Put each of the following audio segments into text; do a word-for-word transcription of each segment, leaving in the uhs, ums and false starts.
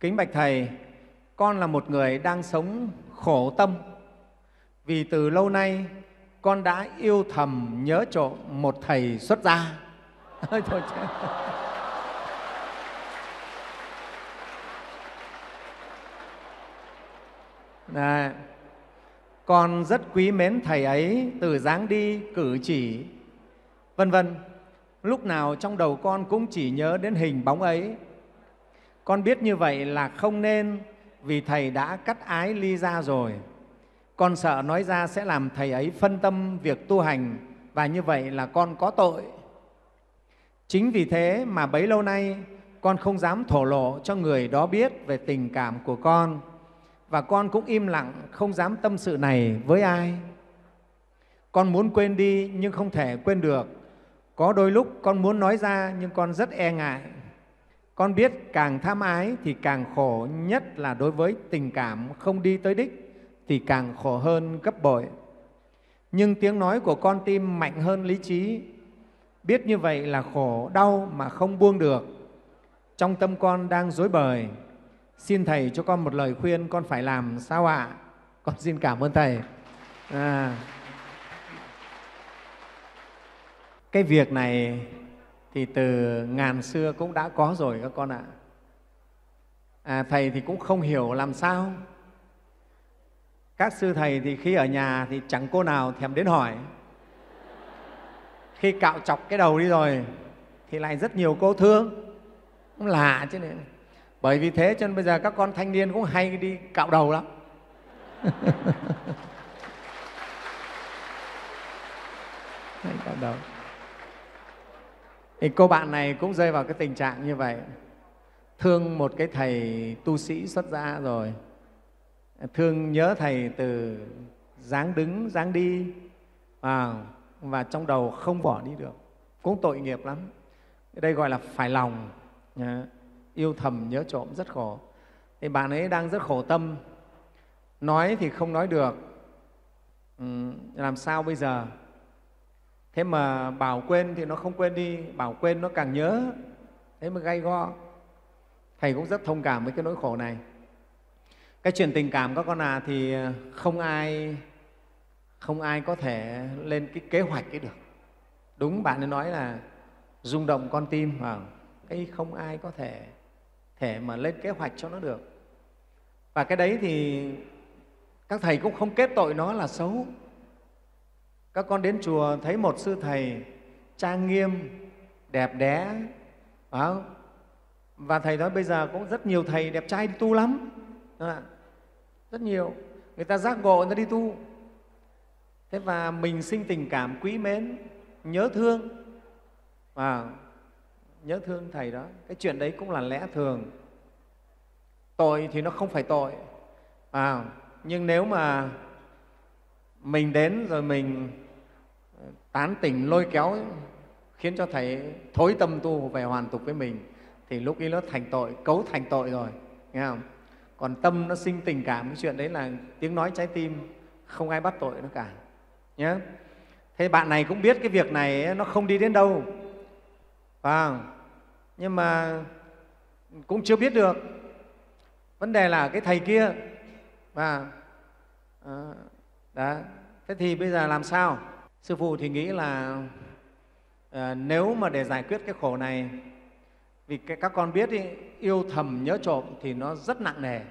Kính bạch Thầy, con là một người đang sống khổ tâm vì từ lâu nay con đã yêu thầm nhớ trộm một thầy xuất gia. Thôi chứ. Đấy. Con rất quý mến thầy ấy từ dáng đi, cử chỉ, vân vân. Lúc nào trong đầu con cũng chỉ nhớ đến hình bóng ấy. Con biết như vậy là không nên, vì thầy đã cắt ái ly gia rồi. Con sợ nói ra sẽ làm thầy ấy phân tâm việc tu hành, và như vậy là con có tội. Chính vì thế mà bấy lâu nay con không dám thổ lộ cho người đó biết về tình cảm của con, và con cũng im lặng không dám tâm sự này với ai. Con muốn quên đi nhưng không thể quên được. Có đôi lúc con muốn nói ra nhưng con rất e ngại. Con biết càng tham ái thì càng khổ, nhất là đối với tình cảm không đi tới đích thì càng khổ hơn gấp bội. Nhưng tiếng nói của con tim mạnh hơn lý trí. Biết như vậy là khổ, đau mà không buông được. Trong tâm con đang rối bời. Xin Thầy cho con một lời khuyên con phải làm sao ạ? À? Con xin cảm ơn Thầy. À, cái việc này thì từ ngàn xưa cũng đã có rồi các con ạ. À, Thầy thì cũng không hiểu làm sao. Các sư thầy thì khi ở nhà thì chẳng cô nào thèm đến hỏi. Khi cạo chọc cái đầu đi rồi thì lại rất nhiều cô thương. Cũng lạ chứ này. Bởi vì thế cho nên bây giờ các con thanh niên cũng hay đi cạo đầu lắm. Hay cạo đầu. Thì cô bạn này cũng rơi vào cái tình trạng như vậy. Thương một cái thầy tu sĩ xuất gia rồi. Thương nhớ thầy từ dáng đứng, dáng đi, à, và trong đầu không bỏ đi được. Cũng tội nghiệp lắm. Đây gọi là phải lòng. Yêu thầm nhớ trộm rất khổ. Thì bạn ấy đang rất khổ tâm. Nói thì không nói được. Ừ, làm sao bây giờ? Thế mà bảo quên thì nó không quên đi, bảo quên nó càng nhớ. Thế mà gay go. Thầy cũng rất thông cảm với cái nỗi khổ này. Cái chuyện tình cảm các con à thì không ai không ai có thể lên cái kế hoạch cái được. Đúng bạn ấy nói là rung động con tim, à, cái không ai có thể thể mà lên kế hoạch cho nó được. Và cái đấy thì các thầy cũng không kết tội nó là xấu. Các con đến chùa thấy một sư thầy trang nghiêm, đẹp đẽ, phải không? Và thầy nói bây giờ cũng rất nhiều thầy đẹp trai đi tu lắm. Rất nhiều. Người ta giác ngộ, người ta đi tu. Thế và mình sinh tình cảm quý mến, nhớ thương. Và nhớ thương thầy đó. Cái chuyện đấy cũng là lẽ thường. Tội thì nó không phải tội. À, nhưng nếu mà mình đến rồi mình tán tỉnh lôi kéo khiến cho thầy thối tâm tu về hoàn tục với mình thì lúc ấy nó thành tội, cấu thành tội rồi, nghe không? Còn tâm nó sinh tình cảm, cái chuyện đấy là tiếng nói trái tim, không ai bắt tội nó cả nhé. Thế bạn này cũng biết cái việc này nó không đi đến đâu, phải không? Nhưng mà cũng chưa biết được. Vấn đề là cái thầy kia. Và à, đó. Thế thì bây giờ làm sao? Sư phụ thì nghĩ là à, nếu mà để giải quyết cái khổ này, vì các con biết ý, yêu thầm nhớ trộm thì nó rất nặng nề.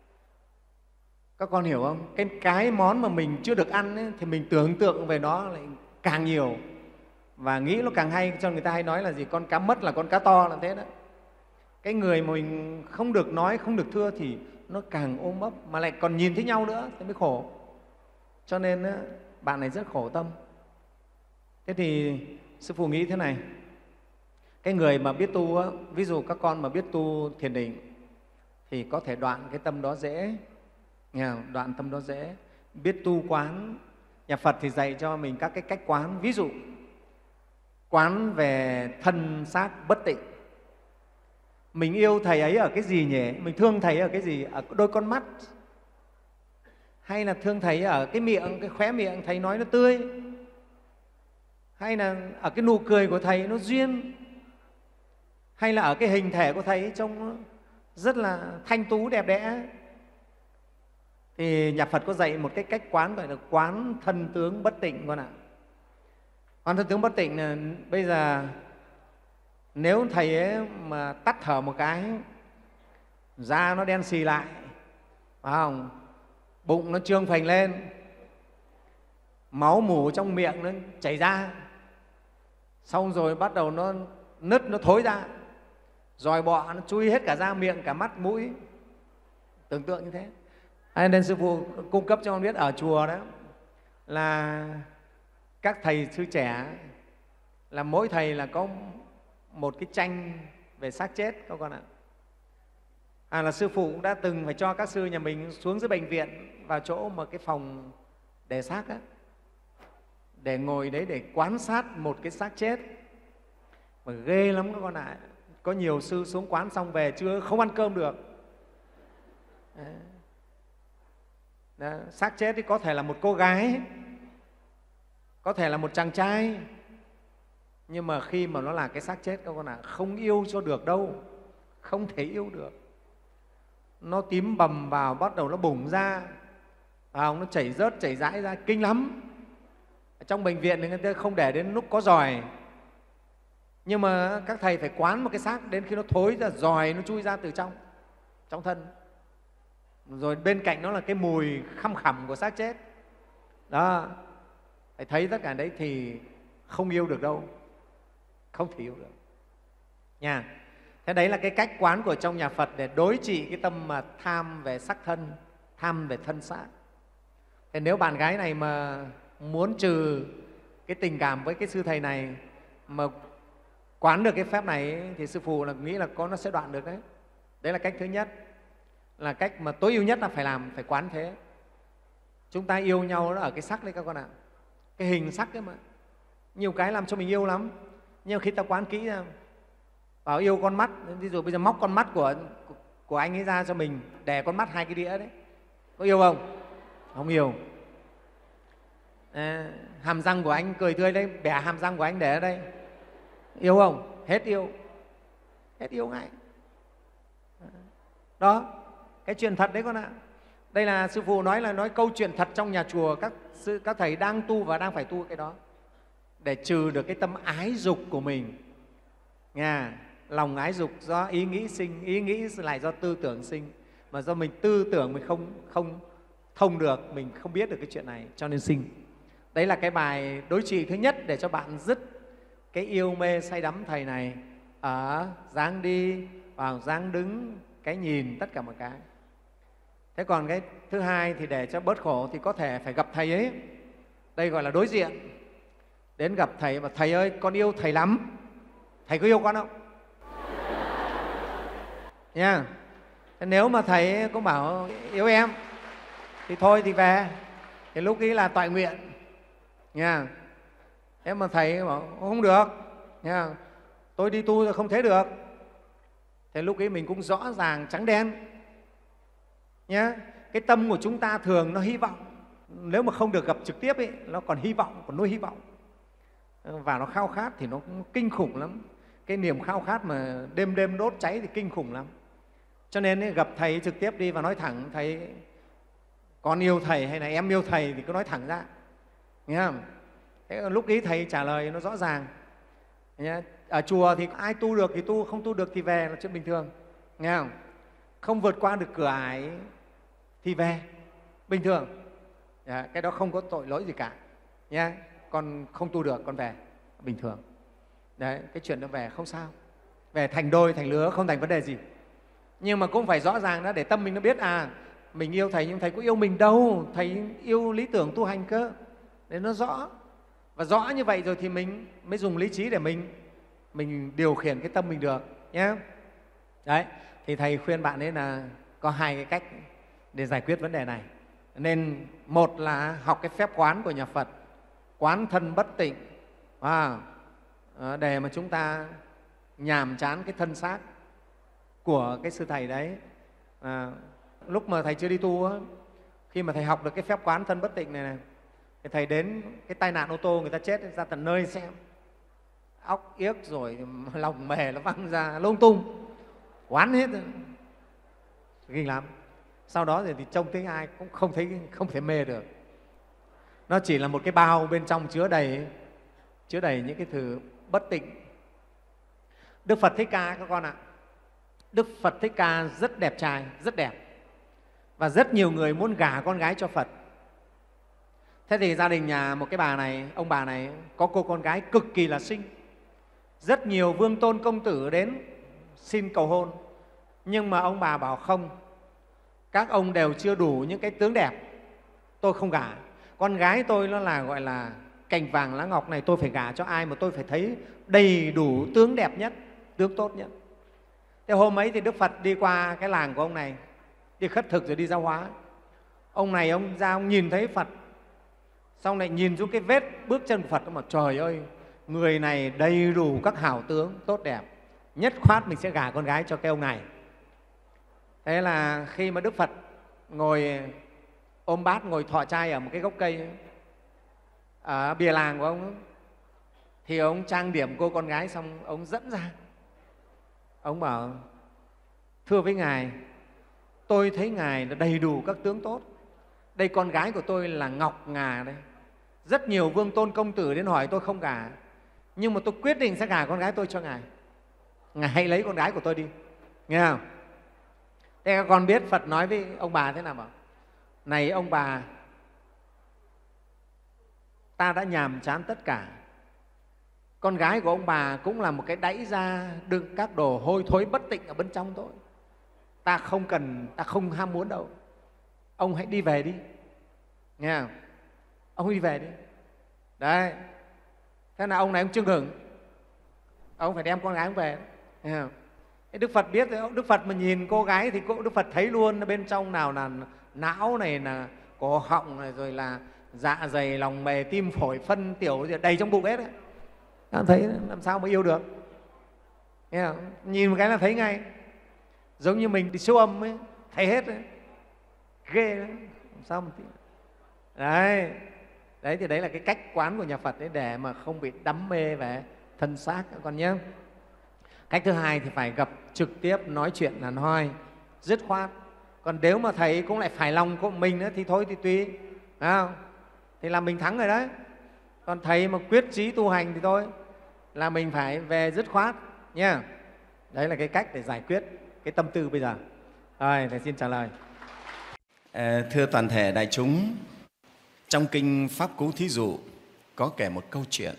Các con hiểu không? Cái, cái món mà mình chưa được ăn ấy, thì mình tưởng tượng về nó lại càng nhiều và nghĩ nó càng hay. Cho người ta hay nói là gì? Con cá mất là con cá to, là thế đó. Cái người mà mình không được nói, không được thưa thì nó càng ôm ấp, mà lại còn nhìn thấy nhau nữa thì mới khổ. Cho nên bạn này rất khổ tâm. Thế thì sư phụ nghĩ thế này. Cái người mà biết tu, ví dụ các con mà biết tu thiền định thì có thể đoạn cái tâm đó dễ. Nghe không? Đoạn tâm đó dễ. Biết tu quán. Nhà Phật thì dạy cho mình các cái cách quán. Ví dụ quán về thân xác bất tịnh. Mình yêu thầy ấy ở cái gì nhỉ? Mình thương thầy ở cái gì? Ở đôi con mắt? Hay là thương thầy ở cái miệng, cái khóe miệng thầy nói nó tươi? Hay là ở cái nụ cười của thầy nó duyên? Hay là ở cái hình thể của thầy trông nó rất là thanh tú đẹp đẽ. Thì nhà Phật có dạy một cái cách quán gọi là quán thân tướng bất tịnh con ạ. Quán thân tướng bất tịnh là bây giờ nếu thầy ấy mà tắt thở một cái, da nó đen xì lại, phải không? Bụng nó trương phình lên, máu mủ trong miệng nó chảy ra, xong rồi bắt đầu nó nứt, nó thối ra, dòi bọ nó chui hết cả da miệng, cả mắt, mũi, tưởng tượng như thế. Nên Sư Phụ cung cấp cho con biết ở chùa đó là các thầy sư trẻ là mỗi thầy là có một cái tranh về xác chết các con ạ. À, là Sư Phụ cũng đã từng phải cho các sư nhà mình xuống dưới bệnh viện vào chỗ một cái phòng để xác á, để ngồi đấy để quan sát một cái xác chết. Mà ghê lắm các con ạ. Có nhiều sư xuống quán xong về chưa không ăn cơm được. Đấy. Đó, xác chết thì có thể là một cô gái, có thể là một chàng trai, nhưng mà khi mà nó là cái xác chết các con ạ, không yêu cho được đâu, không thể yêu được. Nó tím bầm vào, bắt đầu nó bùng ra, vào nó chảy rớt chảy rãi ra, kinh lắm. Ở trong bệnh viện thì người ta không để đến lúc có giòi, nhưng mà các thầy phải quán một cái xác đến khi nó thối ra, giòi nó chui ra từ trong trong thân, rồi bên cạnh nó là cái mùi khăm khẳm của xác chết đó. Phải thấy tất cả đấy thì không yêu được đâu, không thể yêu được nha. Thế đấy là cái cách quán của trong nhà Phật để đối trị cái tâm mà tham về sắc thân, tham về thân xác. Thế nếu bạn gái này mà muốn trừ cái tình cảm với cái sư thầy này, mà quán được cái phép này ấy, thì Sư Phụ là nghĩ là có nó sẽ đoạn được đấy. Đấy là cách thứ nhất, là cách mà tối ưu nhất là phải làm, phải quán thế. Chúng ta yêu nhau nó ở cái sắc đấy các con ạ, cái hình sắc ấy mà. Nhiều cái làm cho mình yêu lắm, nhưng khi ta quán kỹ ra, bảo yêu con mắt, ví dụ bây giờ móc con mắt của, của, của anh ấy ra cho mình, để con mắt hai cái đĩa đấy, có yêu không? Không yêu. À, hàm răng của anh cười tươi đấy, bẻ hàm răng của anh để ở đây, yêu không? Hết yêu, hết yêu ngay. Đó, cái chuyện thật đấy con ạ. Đây là Sư Phụ nói là nói câu chuyện thật trong nhà chùa, các sư, các thầy đang tu và đang phải tu cái đó để trừ được cái tâm ái dục của mình. Nghe, lòng ái dục do ý nghĩ sinh, ý nghĩ lại do tư tưởng sinh, mà do mình tư tưởng mình không không thông được, mình không biết được cái chuyện này cho nên sinh. Đấy là cái bài đối trị thứ nhất để cho bạn dứt cái yêu mê say đắm thầy này ở dáng đi, vào dáng đứng, cái nhìn, tất cả mọi cái. Thế còn cái thứ hai thì để cho bớt khổ thì có thể phải gặp thầy ấy. Đây gọi là đối diện. Đến gặp thầy và thầy ơi, con yêu thầy lắm. Thầy có yêu con không? Nha. Thế nếu mà thầy cũng bảo yêu em thì thôi thì về. Thì lúc ấy là toại nguyện. Nha. Thế mà thầy bảo không được. Nha. Tôi đi tu rồi không thế được. Thế lúc ấy mình cũng rõ ràng trắng đen nhé. Cái tâm của chúng ta thường nó hy vọng, nếu mà không được gặp trực tiếp ấy, nó còn hy vọng, còn nuôi hy vọng, và nó khao khát thì nó cũng kinh khủng lắm. Cái niềm khao khát mà đêm đêm đốt cháy thì kinh khủng lắm. Cho nên ấy, gặp thầy trực tiếp đi và nói thẳng, thầy con yêu thầy hay là em yêu thầy thì cứ nói thẳng ra, nghe không? Thế lúc ấy thầy trả lời nó rõ ràng nhé. Ở chùa thì ai tu được thì tu, không tu được thì về là chuyện bình thường, nghe không? Không vượt qua được cửa ải thì về, bình thường. Dạ, cái đó không có tội lỗi gì cả nhé. Con không tu được, con về, bình thường. Đấy, cái chuyện đó về không sao. Về thành đôi, thành lứa, không thành vấn đề gì. Nhưng mà cũng phải rõ ràng đó để tâm mình nó biết, à, mình yêu thầy nhưng thầy có yêu mình đâu, thầy yêu lý tưởng tu hành cơ. Để nó rõ. Và rõ như vậy rồi thì mình mới dùng lý trí để mình mình điều khiển cái tâm mình được nhé. Đấy, thì thầy khuyên bạn ấy là có hai cái cách để giải quyết vấn đề này. Nên một là học cái phép quán của nhà Phật, quán thân bất tịnh, à, để mà chúng ta nhàm chán cái thân xác của cái sư thầy đấy. À, lúc mà thầy chưa đi tu á, khi mà thầy học được cái phép quán thân bất tịnh này này, thì thầy đến cái tai nạn ô tô người ta chết ra tận nơi xem, óc yếc rồi lòng mề nó văng ra lung tung, quán hết rồi. kinh lắm. Sau đó thì, thì trông thấy ai cũng không thấy không thể mê được. Nó chỉ là một cái bao bên trong chứa đầy chứa đầy những cái thứ bất tịnh. Đức Phật Thích Ca các con ạ, Đức Phật Thích Ca rất đẹp trai, rất đẹp, và rất nhiều người muốn gả con gái cho Phật. Thế thì gia đình nhà một cái bà này, ông bà này có cô con gái cực kỳ là xinh. Rất nhiều vương tôn công tử đến xin cầu hôn, nhưng mà ông bà bảo không, các ông đều chưa đủ những cái tướng đẹp, tôi không gả. Con gái tôi nó là gọi là cành vàng lá ngọc này, tôi phải gả cho ai mà tôi phải thấy đầy đủ tướng đẹp nhất, tướng tốt nhất. Thế hôm ấy thì Đức Phật đi qua cái làng của ông này, đi khất thực rồi đi giao hóa. Ông này ông ra ông nhìn thấy Phật, xong lại nhìn xuống cái vết bước chân của Phật, mà trời ơi, người này đầy đủ các hảo tướng tốt đẹp, nhất khoát mình sẽ gả con gái cho cái ông này. Thế là khi mà Đức Phật ngồi ôm bát, ngồi thọ trai ở một cái gốc cây ở bìa làng của ông ấy, thì ông trang điểm cô con gái xong ông dẫn ra. Ông bảo: thưa với Ngài, tôi thấy Ngài là đầy đủ các tướng tốt. Đây con gái của tôi là ngọc ngà đây. Rất nhiều vương tôn công tử đến hỏi tôi không gả, nhưng mà tôi quyết định sẽ gả con gái tôi cho Ngài. Ngài hãy lấy con gái của tôi đi, nghe không? Thế các con biết Phật nói với ông bà thế nào? Bảo: này ông bà, ta đã nhàm chán tất cả. Con gái của ông bà cũng là một cái đẫy ra đựng các đồ hôi thối bất tịnh ở bên trong thôi. Ta không cần, ta không ham muốn đâu. Ông hãy đi về đi, nghe không? Ông đi về đi. Đấy. Thế là ông này ông chưng hửng, ông phải đem con gái ông về, nghe không? Đức Phật biết, Đức Phật mà nhìn cô gái thì Đức Phật thấy luôn bên trong nào là não này, là cổ họng này, rồi là dạ dày, lòng mề, tim phổi, phân tiểu đầy trong bụng hết đấy. Các thấy làm sao mà yêu được, nghe không? Nhìn một cái là thấy ngay, giống như mình đi siêu âm ấy, thấy hết đấy. Ghê đấy, làm sao mà đấy. Đấy thì đấy là cái cách quán của nhà Phật đấy, để mà không bị đắm mê về thân xác các con nhé. Cách thứ hai thì phải gặp trực tiếp, nói chuyện hẳn hoi, dứt khoát. Còn nếu mà thầy cũng lại phải lòng của mình nữa thì thôi thì tùy, phải không? Thì là mình thắng rồi đấy. Còn thầy mà quyết chí tu hành thì thôi, là mình phải về dứt khoát nha. Đấy là cái cách để giải quyết cái tâm tư bây giờ. Rồi, thầy xin trả lời. À, thưa toàn thể đại chúng, trong kinh Pháp Cú Thí Dụ có kể một câu chuyện.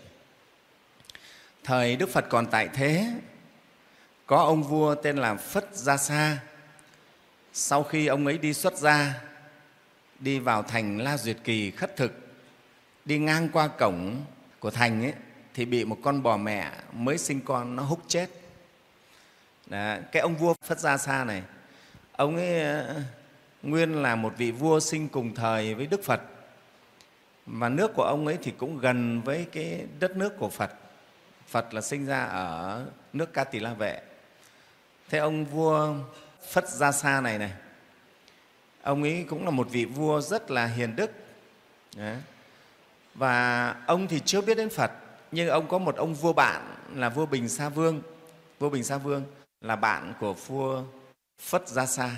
Thời Đức Phật còn tại thế, có ông vua tên là Phất Gia Sa. Sau khi ông ấy đi xuất gia, đi vào thành La Duyệt Kỳ khất thực, đi ngang qua cổng của thành ấy, thì bị một con bò mẹ mới sinh con nó húc chết. Đó, cái ông vua Phất Gia Sa này, ông ấy nguyên là một vị vua sinh cùng thời với Đức Phật, và nước của ông ấy thì cũng gần với cái đất nước của Phật. Phật là sinh ra ở nước Ca Tỳ La Vệ. Thế ông vua Phất Gia Sa này này, ông ấy cũng là một vị vua rất là hiền đức. Đấy. Và ông thì chưa biết đến Phật, nhưng ông có một ông vua bạn là vua Bình Sa Vương. Vua Bình Sa Vương là bạn của vua Phất Gia Sa.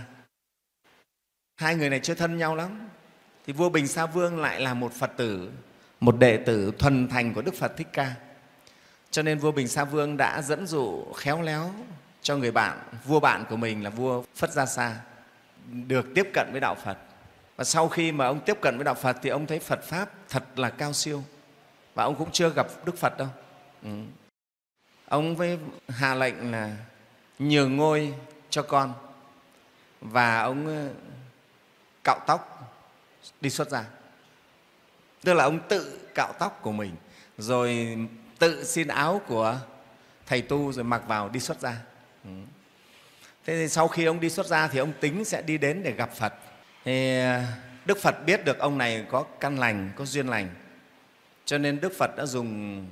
Hai người này chơi thân nhau lắm. Thì vua Bình Sa Vương lại là một Phật tử, một đệ tử thuần thành của Đức Phật Thích Ca. Cho nên vua Bình Sa Vương đã dẫn dụ khéo léo cho người bạn, vua bạn của mình là vua Phất Gia Sa, được tiếp cận với Đạo Phật. Và sau khi mà ông tiếp cận với Đạo Phật thì ông thấy Phật Pháp thật là cao siêu, và ông cũng chưa gặp Đức Phật đâu. Ừ. Ông với hạ lệnh là nhường ngôi cho con, và ông cạo tóc đi xuất gia. Tức là ông tự cạo tóc của mình, rồi tự xin áo của thầy tu rồi mặc vào đi xuất gia. Ừ. Thế thì sau khi ông đi xuất gia thì ông tính sẽ đi đến để gặp Phật. Thì Đức Phật biết được ông này có căn lành, có duyên lành, cho nên Đức Phật đã dùng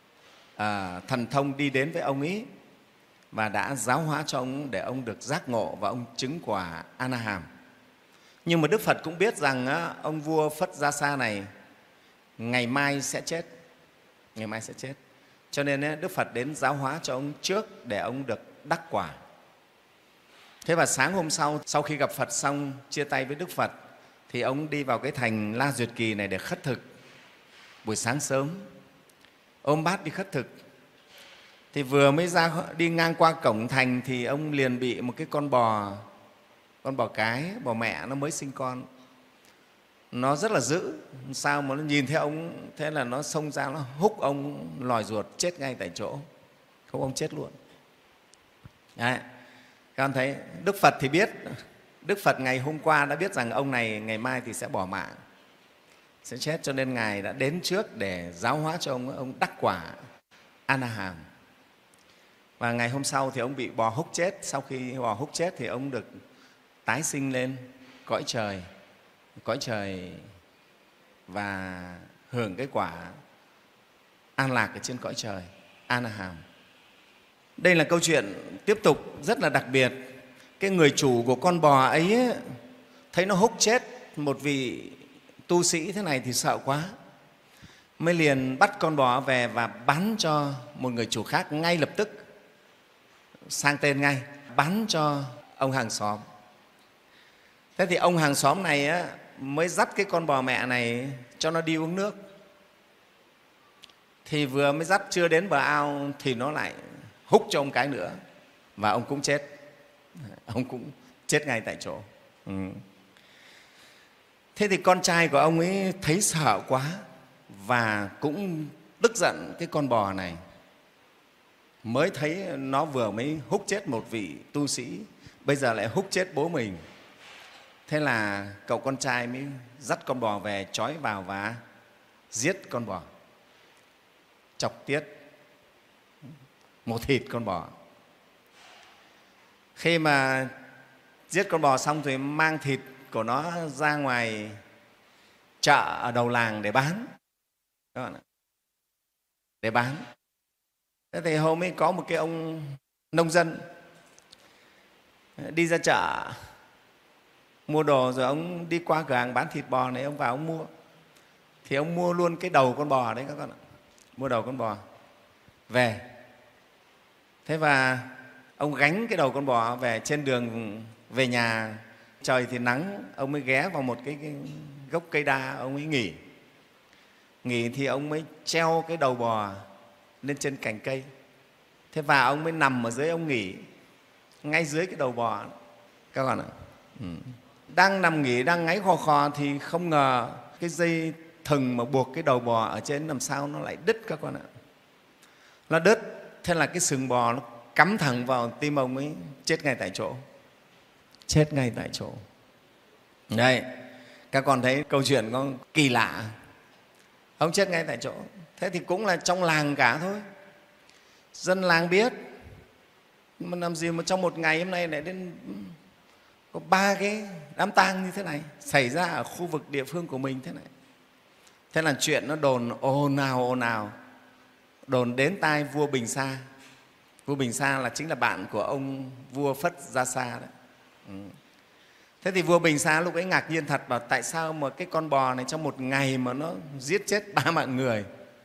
à, thần thông đi đến với ông ấy và đã giáo hóa cho ông để ông được giác ngộ và ông chứng quả A-na-hàm. Nhưng mà Đức Phật cũng biết rằng á, ông vua Phất Gia Sa này ngày mai sẽ chết, ngày mai sẽ chết. Cho nên á, Đức Phật đến giáo hóa cho ông trước để ông được đắc quả. Thế và sáng hôm sau, sau khi gặp Phật xong, chia tay với Đức Phật, thì ông đi vào cái thành La Duyệt Kỳ này để khất thực. Buổi sáng sớm, ôm bát đi khất thực. Thì vừa mới ra đi ngang qua cổng thành thì ông liền bị một cái con bò, con bò cái, bò mẹ nó mới sinh con. Nó rất là dữ, sao mà nó nhìn thấy ông, thế là nó xông ra, nó húc ông lòi ruột, chết ngay tại chỗ. Không, ông chết luôn. Đấy. Các con thấy, Đức Phật thì biết, Đức Phật ngày hôm qua đã biết rằng ông này ngày mai thì sẽ bỏ mạng, sẽ chết, cho nên Ngài đã đến trước để giáo hóa cho ông, ông đắc quả A-na-hàm. Và ngày hôm sau thì ông bị bò húc chết. Sau khi bò húc chết thì ông được tái sinh lên cõi trời, cõi trời và hưởng cái quả an lạc ở trên cõi trời A-na-hàm. Đây là câu chuyện tiếp tục rất là đặc biệt. Cái người chủ của con bò ấy thấy nó húc chết một vị tu sĩ thế này thì sợ quá, mới liền bắt con bò về và bán cho một người chủ khác ngay lập tức, sang tên ngay, bán cho ông hàng xóm. Thế thì ông hàng xóm này á, mới dắt cái con bò mẹ này cho nó đi uống nước. Thì vừa mới dắt chưa đến bờ ao thì nó lại húc cho ông cái nữa, và ông cũng chết. Ông cũng chết ngay tại chỗ. Ừ. Thế thì con trai của ông ấy thấy sợ quá và cũng tức giận cái con bò này. Mới thấy nó vừa mới húc chết một vị tu sĩ, bây giờ lại húc chết bố mình. Thế là cậu con trai mới dắt con bò về, trói vào và giết con bò, chọc tiết, mổ thịt con bò. Khi mà giết con bò xong thì mang thịt của nó ra ngoài chợ ở đầu làng để bán. Các bạn ạ, để bán. Thế thì hôm ấy có một cái ông nông dân đi ra chợ mua đồ, rồi ông đi qua cửa hàng bán thịt bò này, ông vào ông mua. Thì ông mua luôn cái đầu con bò đấy các con ạ, mua đầu con bò về. Thế và ông gánh cái đầu con bò về, trên đường về nhà, trời thì nắng, ông mới ghé vào một cái, cái gốc cây đa, ông ấy nghỉ. Nghỉ thì ông mới treo cái đầu bò lên trên cành cây. Thế và ông mới nằm ở dưới, ông nghỉ ngay dưới cái đầu bò. Các con ạ, ừ. Đang nằm nghỉ, đang ngáy khò khò thì không ngờ cái dây thừng mà buộc cái đầu bò ở trên làm sao nó lại đứt các con ạ. Nó đứt, thế là cái sừng bò nó cắm thẳng vào tim ông ấy, chết ngay tại chỗ. Chết ngay tại chỗ. Đây, các con thấy câu chuyện có kỳ lạ. Ông chết ngay tại chỗ. Thế thì cũng là trong làng cả thôi. Dân làng biết. Mà làm gì mà trong một ngày hôm nay lại đến có ba cái đám tang như thế này xảy ra ở khu vực địa phương của mình thế này. Thế là chuyện nó đồn ồn ào ồn ào, đồn đến tai vua Bình Sa. Vua Bình Sa là chính là bạn của ông vua Phất Gia Sa đấy. Ừ. Thế thì vua Bình Sa lúc ấy ngạc nhiên thật, bảo tại sao mà cái con bò này trong một ngày mà nó giết chết ba mạng người.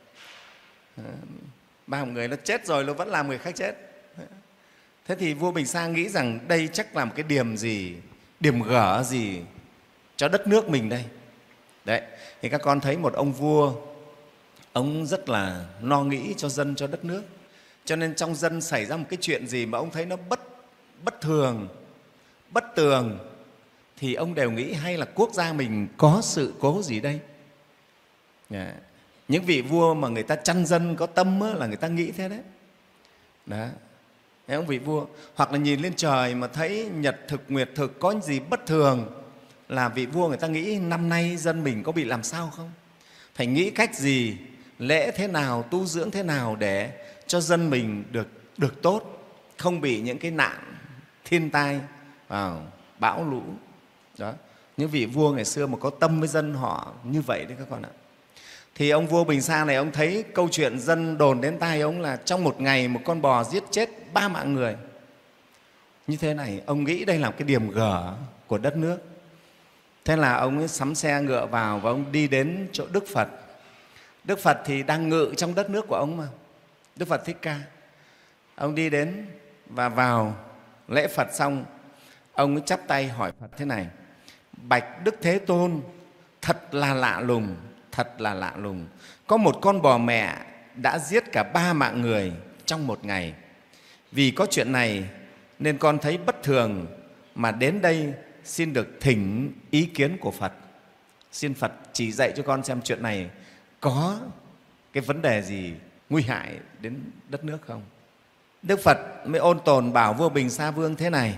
Ba mạng người nó chết rồi, nó vẫn làm người khác chết. Thế thì vua Bình Sa nghĩ rằng đây chắc là một cái điểm gì, điểm gở gì cho đất nước mình đây. Đấy, thì các con thấy một ông vua, ông rất là lo nghĩ cho dân, cho đất nước. Cho nên trong dân xảy ra một cái chuyện gì mà ông thấy nó bất, bất thường, bất tường, thì ông đều nghĩ hay là quốc gia mình có sự cố gì đây. Yeah. Những vị vua mà người ta chăn dân có tâm á, là người ta nghĩ thế đấy. Đó. Đấy, ông vị vua. Hoặc là nhìn lên trời mà thấy nhật thực, nguyệt thực có gì bất thường, là vị vua người ta nghĩ năm nay dân mình có bị làm sao không? Phải nghĩ cách gì, lễ thế nào, tu dưỡng thế nào để cho dân mình được, được tốt, không bị những cái nạn thiên tai, vào bão lũ. Đó. Những vị vua ngày xưa mà có tâm với dân họ như vậy đấy các con ạ. Thì ông vua Bình Sa này, ông thấy câu chuyện dân đồn đến tai ông là trong một ngày một con bò giết chết ba mạng người. Như thế này, ông nghĩ đây là một cái điểm gở của đất nước. Thế là ông ấy sắm xe ngựa vào và ông đi đến chỗ Đức Phật. Đức Phật thì đang ngự trong đất nước của ông mà, Đức Phật Thích Ca. Ông đi đến và vào lễ Phật xong Ông ấy chắp tay hỏi Phật thế này: bạch Đức Thế Tôn, thật là lạ lùng, thật là lạ lùng. Có một con bò mẹ đã giết cả ba mạng người trong một ngày. Vì có chuyện này nên con thấy bất thường mà đến đây xin được thỉnh ý kiến của Phật. Xin Phật chỉ dạy cho con xem chuyện này có cái vấn đề gì nguy hại đến đất nước không? Đức Phật mới ôn tồn bảo vua Bình Sa Vương thế này: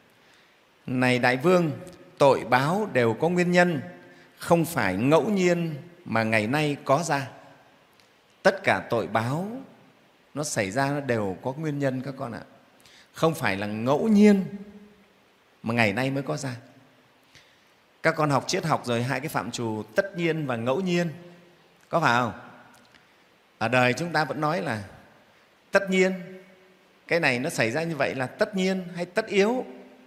này đại vương, tội báo đều có nguyên nhân, không phải ngẫu nhiên mà ngày nay có ra. Tất cả tội báo nó xảy ra nó đều có nguyên nhân các con ạ. Không phải là ngẫu nhiên mà ngày nay mới có ra. Các con học triết học rồi, hai cái phạm trù tất nhiên và ngẫu nhiên, có phải không? Ở đời chúng ta vẫn nói là tất nhiên, cái này nó xảy ra như vậy là tất nhiên hay tất yếu.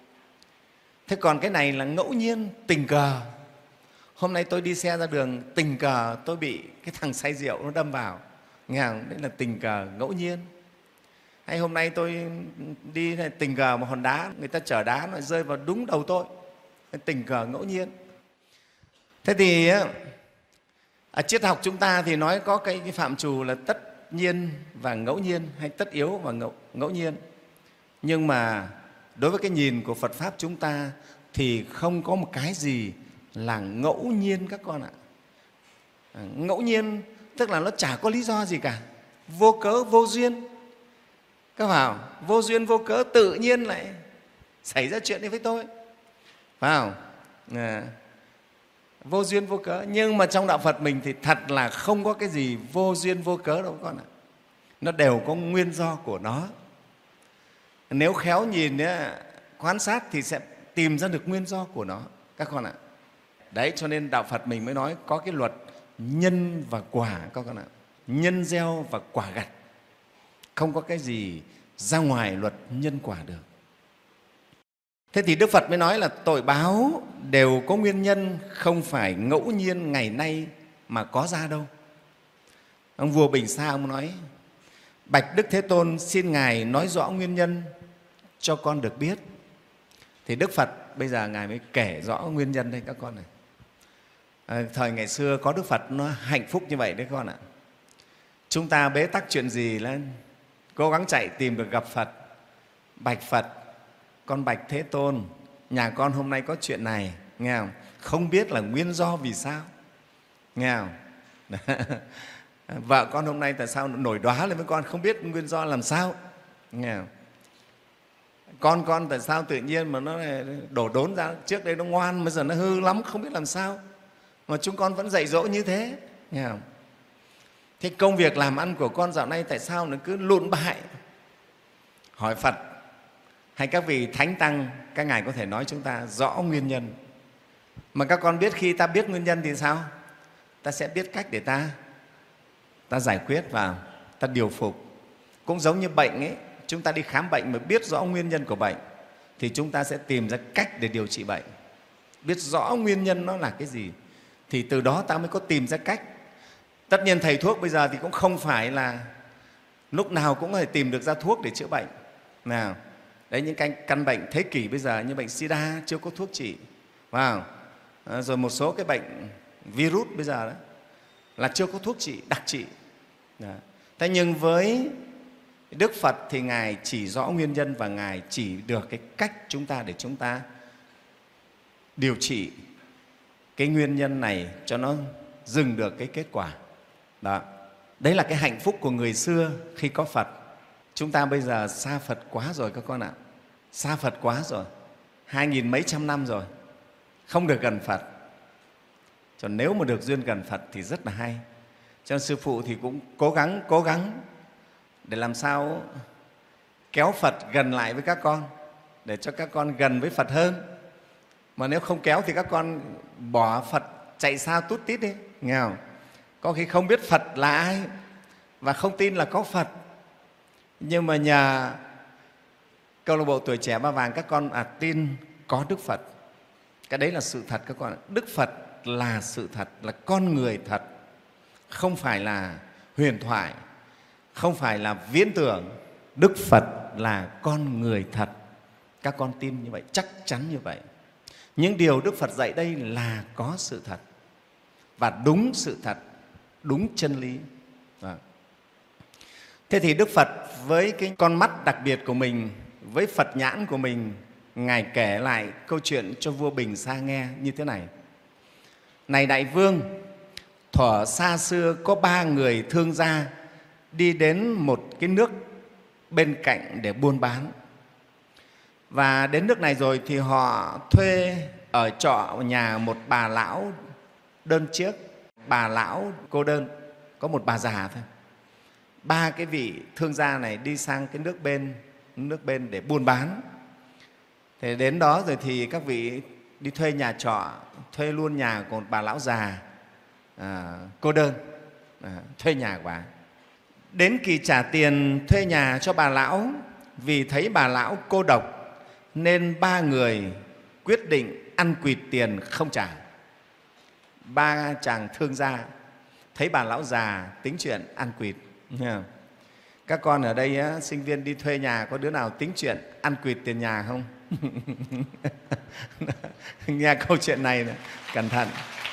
Thế còn cái này là ngẫu nhiên, tình cờ. Hôm nay tôi đi xe ra đường, tình cờ tôi bị cái thằng say rượu nó đâm vào, nghe không? Đấy là tình cờ, ngẫu nhiên. Hay hôm nay tôi đi tình cờ một hòn đá, người ta chở đá nó rơi vào đúng đầu tôi, tình cờ, ngẫu nhiên. Thế thì ở triết học chúng ta thì nói có cái, cái phạm trù là tất nhiên và ngẫu nhiên, hay tất yếu và ngẫu, ngẫu nhiên. Nhưng mà đối với cái nhìn của Phật Pháp chúng ta thì không có một cái gì là ngẫu nhiên các con ạ. À, ngẫu nhiên tức là nó chả có lý do gì cả, vô cớ vô duyên. Các bảo vô duyên vô cớ tự nhiên lại xảy ra chuyện này với tôi, phải không? À, vô duyên vô cớ. Nhưng mà trong đạo Phật mình thì thật là không có cái gì vô duyên vô cớ đâu con ạ. Nó đều có nguyên do của nó. Nếu khéo nhìn, quan sát thì sẽ tìm ra được nguyên do của nó các con ạ. Đấy, cho nên đạo Phật mình mới nói có cái luật nhân và quả các con ạ. Nhân gieo và quả gặt. Không có cái gì ra ngoài luật nhân quả được. Thế thì Đức Phật mới nói là tội báo đều có nguyên nhân, không phải ngẫu nhiên ngày nay mà có ra đâu. Ông vua Bình Sa ông nói: bạch Đức Thế Tôn, xin Ngài nói rõ nguyên nhân cho con được biết. Thì Đức Phật bây giờ Ngài mới kể rõ nguyên nhân đây các con này. À, thời ngày xưa có Đức Phật nó hạnh phúc như vậy đấy các con ạ. Chúng ta bế tắc chuyện gì là cố gắng chạy tìm được gặp Phật. Bạch Phật, con bạch Thế Tôn, nhà con hôm nay có chuyện này, nghe không? Không biết là nguyên do vì sao, nghe không? Vợ con hôm nay tại sao nổi đoá lên với con, không biết nguyên do làm sao, nghe không? Con con tại sao tự nhiên mà nó đổ đốn ra, trước đây nó ngoan, bây giờ nó hư lắm, không biết làm sao, mà chúng con vẫn dạy dỗ như thế, nghe không? Thế công việc làm ăn của con dạo này tại sao nó cứ lụn bại? Hỏi Phật hay các vị thánh tăng, các ngài có thể nói chúng ta rõ nguyên nhân. Mà các con biết khi ta biết nguyên nhân thì sao? Ta sẽ biết cách để ta ta giải quyết và ta điều phục. Cũng giống như bệnh ấy, chúng ta đi khám bệnh mà biết rõ nguyên nhân của bệnh thì chúng ta sẽ tìm ra cách để điều trị bệnh. Biết rõ nguyên nhân nó là cái gì thì từ đó ta mới có tìm ra cách. Tất nhiên thầy thuốc bây giờ thì cũng không phải là lúc nào cũng có thể tìm được ra thuốc để chữa bệnh. Nào, đấy, những căn, căn bệnh thế kỷ bây giờ như bệnh sida chưa có thuốc trị, wow. À, rồi một số cái bệnh virus bây giờ đó là chưa có thuốc trị, đặc trị. Đó. Thế nhưng với Đức Phật thì Ngài chỉ rõ nguyên nhân và Ngài chỉ được cái cách chúng ta để chúng ta điều trị cái nguyên nhân này cho nó dừng được cái kết quả. Đó. Đấy là cái hạnh phúc của người xưa khi có Phật. Chúng ta bây giờ xa Phật quá rồi các con ạ. Xa Phật quá rồi. Hai nghìn mấy trăm năm rồi. Không được gần Phật. Cho nếu mà được duyên gần Phật thì rất là hay. Cho nên Sư Phụ thì cũng cố gắng, cố gắng để làm sao kéo Phật gần lại với các con, để cho các con gần với Phật hơn. Mà nếu không kéo thì các con bỏ Phật chạy xa tút tít đi, nghe không? Có khi không biết Phật là ai và không tin là có Phật. Nhưng mà nhờ câu lạc bộ Tuổi Trẻ Ba Vàng các con à, tin có Đức Phật. Cái đấy là sự thật các con. Đức Phật là sự thật, là con người thật, không phải là huyền thoại, không phải là viễn tưởng. Đức Phật là con người thật, Các con tin như vậy, chắc chắn như vậy. Những điều Đức Phật dạy đây là có sự thật và đúng sự thật, đúng chân lý. Và thế thì Đức Phật với cái con mắt đặc biệt của mình, với Phật nhãn của mình, Ngài kể lại câu chuyện cho vua Bình Sa nghe như thế này. Này đại vương, thuở xa xưa có ba người thương gia đi đến một cái nước bên cạnh để buôn bán. Và đến nước này rồi thì họ thuê ở trọ nhà một bà lão đơn chiếc, bà lão cô đơn, có một bà già thôi. Ba cái vị thương gia này đi sang cái nước bên, nước bên để buôn bán. Thế đến đó rồi thì các vị đi thuê nhà trọ, thuê luôn nhà của một bà lão già à, cô đơn, à, thuê nhà của bà. Đến kỳ trả tiền thuê nhà cho bà lão, vì thấy bà lão cô độc nên ba người quyết định ăn quỵt tiền không trả. Ba chàng thương gia thấy bà lão già tính chuyện ăn quỵt. Các con ở đây á, sinh viên đi thuê nhà có đứa nào tính chuyện ăn quỵt tiền nhà không? Nghe câu chuyện này này, cẩn thận.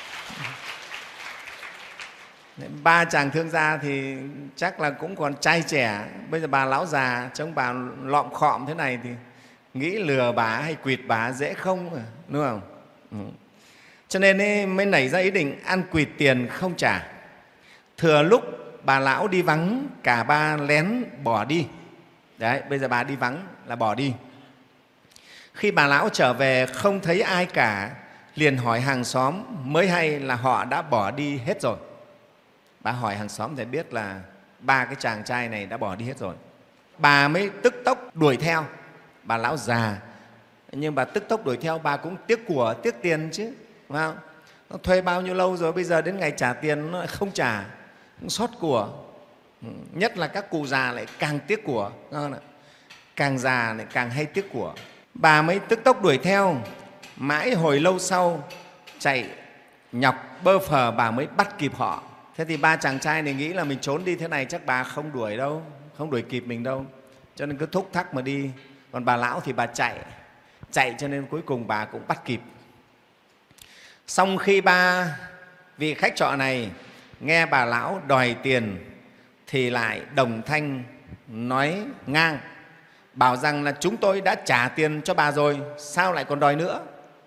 Ba chàng thương gia thì chắc là cũng còn trai trẻ. Bây giờ bà lão già trông bà lọm khọm thế này thì nghĩ lừa bà hay quỵt bà dễ không, đúng không? Ừ. Cho nên ấy, mới nảy ra ý định ăn quỵt tiền không trả. Thừa lúc bà lão đi vắng, cả ba lén bỏ đi. Đấy, bây giờ bà đi vắng là bỏ đi. Khi bà lão trở về không thấy ai cả, liền hỏi hàng xóm, mới hay là họ đã bỏ đi hết rồi. Bà hỏi hàng xóm thì biết là ba cái chàng trai này đã bỏ đi hết rồi. Bà mới tức tốc đuổi theo. Bà lão già, nhưng bà tức tốc đuổi theo, bà cũng tiếc của, tiếc tiền chứ. Phải không? Nó thuê bao nhiêu lâu rồi, bây giờ đến ngày trả tiền nó không trả, cũng xót của. Nhất là các cụ già lại càng tiếc của, càng già lại càng hay tiếc của. Bà mới tức tốc đuổi theo, mãi hồi lâu sau chạy nhọc bơ phờ bà mới bắt kịp họ. Thế thì ba chàng trai này nghĩ là mình trốn đi thế này chắc bà không đuổi đâu, không đuổi kịp mình đâu, cho nên cứ thúc thắc mà đi. Còn bà lão thì bà chạy, chạy cho nên cuối cùng bà cũng bắt kịp. Xong khi ba vị khách trọ này nghe bà lão đòi tiền thì lại đồng thanh nói ngang, bảo rằng là chúng tôi đã trả tiền cho bà rồi, sao lại còn đòi nữa?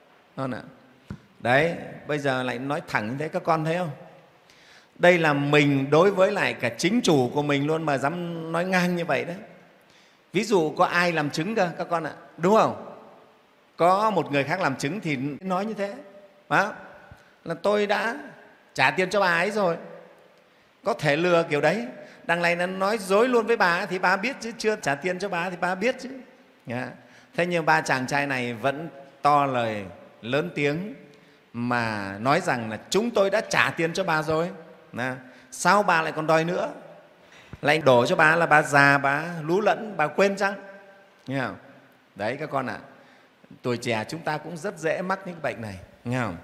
Đấy, bây giờ lại nói thẳng như thế, các con thấy không? Đây là mình đối với lại cả chính chủ của mình luôn mà dám nói ngang như vậy đấy. Ví dụ có ai làm chứng cơ các con ạ, đúng không? Có một người khác làm chứng thì nói như thế, đó, là tôi đã trả tiền cho bà ấy rồi. Có thể lừa kiểu đấy. Đằng này nó nói dối luôn với bà thì bà biết chứ, chưa trả tiền cho bà thì bà biết chứ. Thế nhưng ba chàng trai này vẫn to lời lớn tiếng mà nói rằng là chúng tôi đã trả tiền cho bà rồi, sao bà lại còn đòi nữa? Lại đổ cho bà là bà già, bà lú lẫn, bà quên chăng? Nghe không? Đấy các con ạ, à, tuổi trẻ chúng ta cũng rất dễ mắc những bệnh này. Nghe không?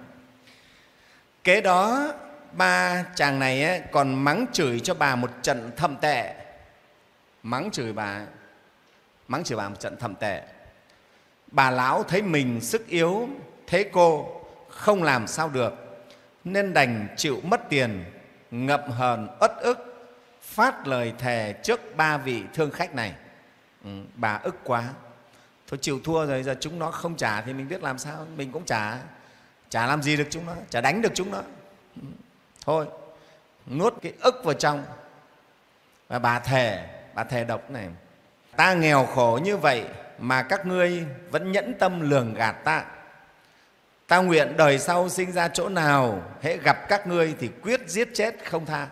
Kế đó ba chàng này ấy, còn mắng chửi cho bà một trận thậm tệ. Mắng chửi bà, mắng chửi bà một trận thậm tệ. Bà lão thấy mình sức yếu, thế cô không làm sao được, nên đành chịu mất tiền, ngậm hờn uất ức, phát lời thề trước ba vị thương khách này. Ừ, bà ức quá, thôi chịu thua rồi, giờ chúng nó không trả thì mình biết làm sao, mình cũng trả, chả làm gì được chúng nó, chả đánh được chúng nó. Ừ, thôi nuốt cái ức vào trong. Và bà thề, bà thề độc này: ta nghèo khổ như vậy mà các ngươi vẫn nhẫn tâm lường gạt ta. Ta nguyện đời sau sinh ra chỗ nào, hễ gặp các ngươi thì quyết giết chết không tha.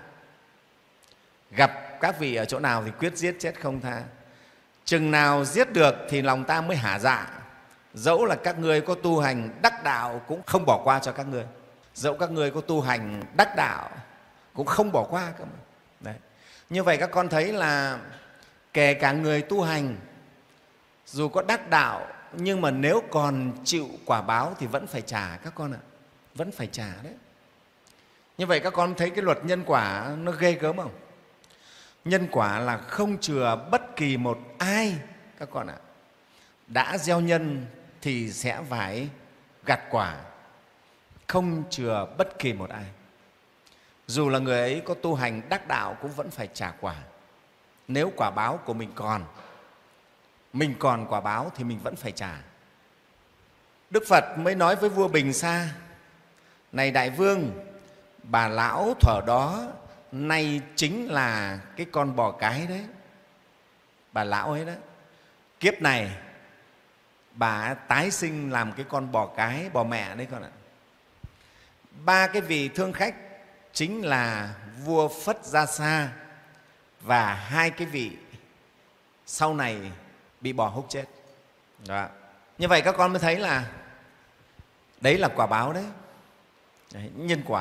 Gặp các vị ở chỗ nào thì quyết giết chết không tha. Chừng nào giết được thì lòng ta mới hả dạ. Dẫu là các ngươi có tu hành đắc đạo cũng không bỏ qua cho các ngươi. Dẫu các ngươi có tu hành đắc đạo cũng không bỏ qua. Đấy. Như vậy các con thấy là kể cả người tu hành dù có đắc đạo nhưng mà nếu còn chịu quả báo thì vẫn phải trả các con ạ, vẫn phải trả đấy. Như vậy các con thấy cái luật nhân quả nó ghê gớm không? Nhân quả là không chừa bất kỳ một ai các con ạ. đã gieo nhân thì sẽ phải gặt quả, không chừa bất kỳ một ai. Dù là người ấy có tu hành đắc đạo cũng vẫn phải trả quả. Nếu quả báo của mình còn, mình còn quả báo thì mình vẫn phải trả. Đức Phật mới nói với vua Bình Sa: này đại vương, bà lão thuở đó nay chính là cái con bò cái đấy, bà lão ấy đó. Kiếp này bà tái sinh làm cái con bò cái, bò mẹ đấy con ạ. Ba cái vị thương khách chính là vua Phất Gia Sa và hai cái vị sau này bị bò húc chết. Đó. Như vậy các con mới thấy là đấy là quả báo đấy, đấy, nhân quả.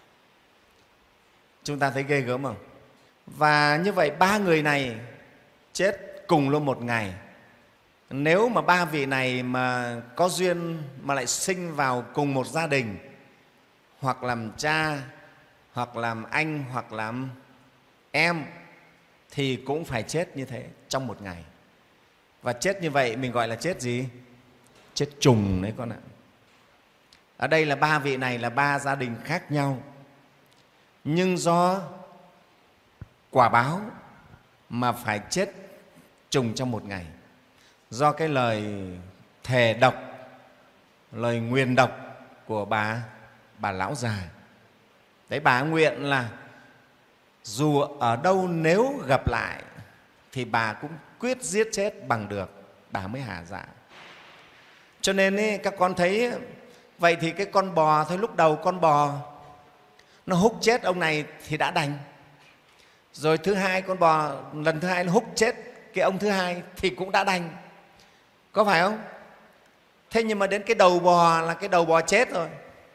Chúng ta thấy ghê gớm không? Và như vậy ba người này chết cùng luôn một ngày. Nếu mà ba vị này mà có duyên mà lại sinh vào cùng một gia đình, hoặc làm cha, hoặc làm anh, hoặc làm em, thì cũng phải chết như thế trong một ngày. Và chết như vậy mình gọi là chết gì? Chết trùng đấy con ạ. Ở đây là ba vị này là ba gia đình khác nhau, nhưng do quả báo mà phải chết trùng trong một ngày. Do cái lời thề độc, lời nguyền độc của bà bà lão già. Đấy, bà nguyện là dù ở đâu nếu gặp lại thì bà cũng quyết giết chết bằng được, bà mới hả dạ. Cho nên ấy, các con thấy vậy thì cái con bò thôi, lúc đầu con bò nó húc chết ông này thì đã đành. Rồi thứ hai con bò lần thứ hai nó húc chết cái ông thứ hai thì cũng đã đành, có phải không? Thế nhưng mà đến cái đầu bò là cái đầu bò chết rồi,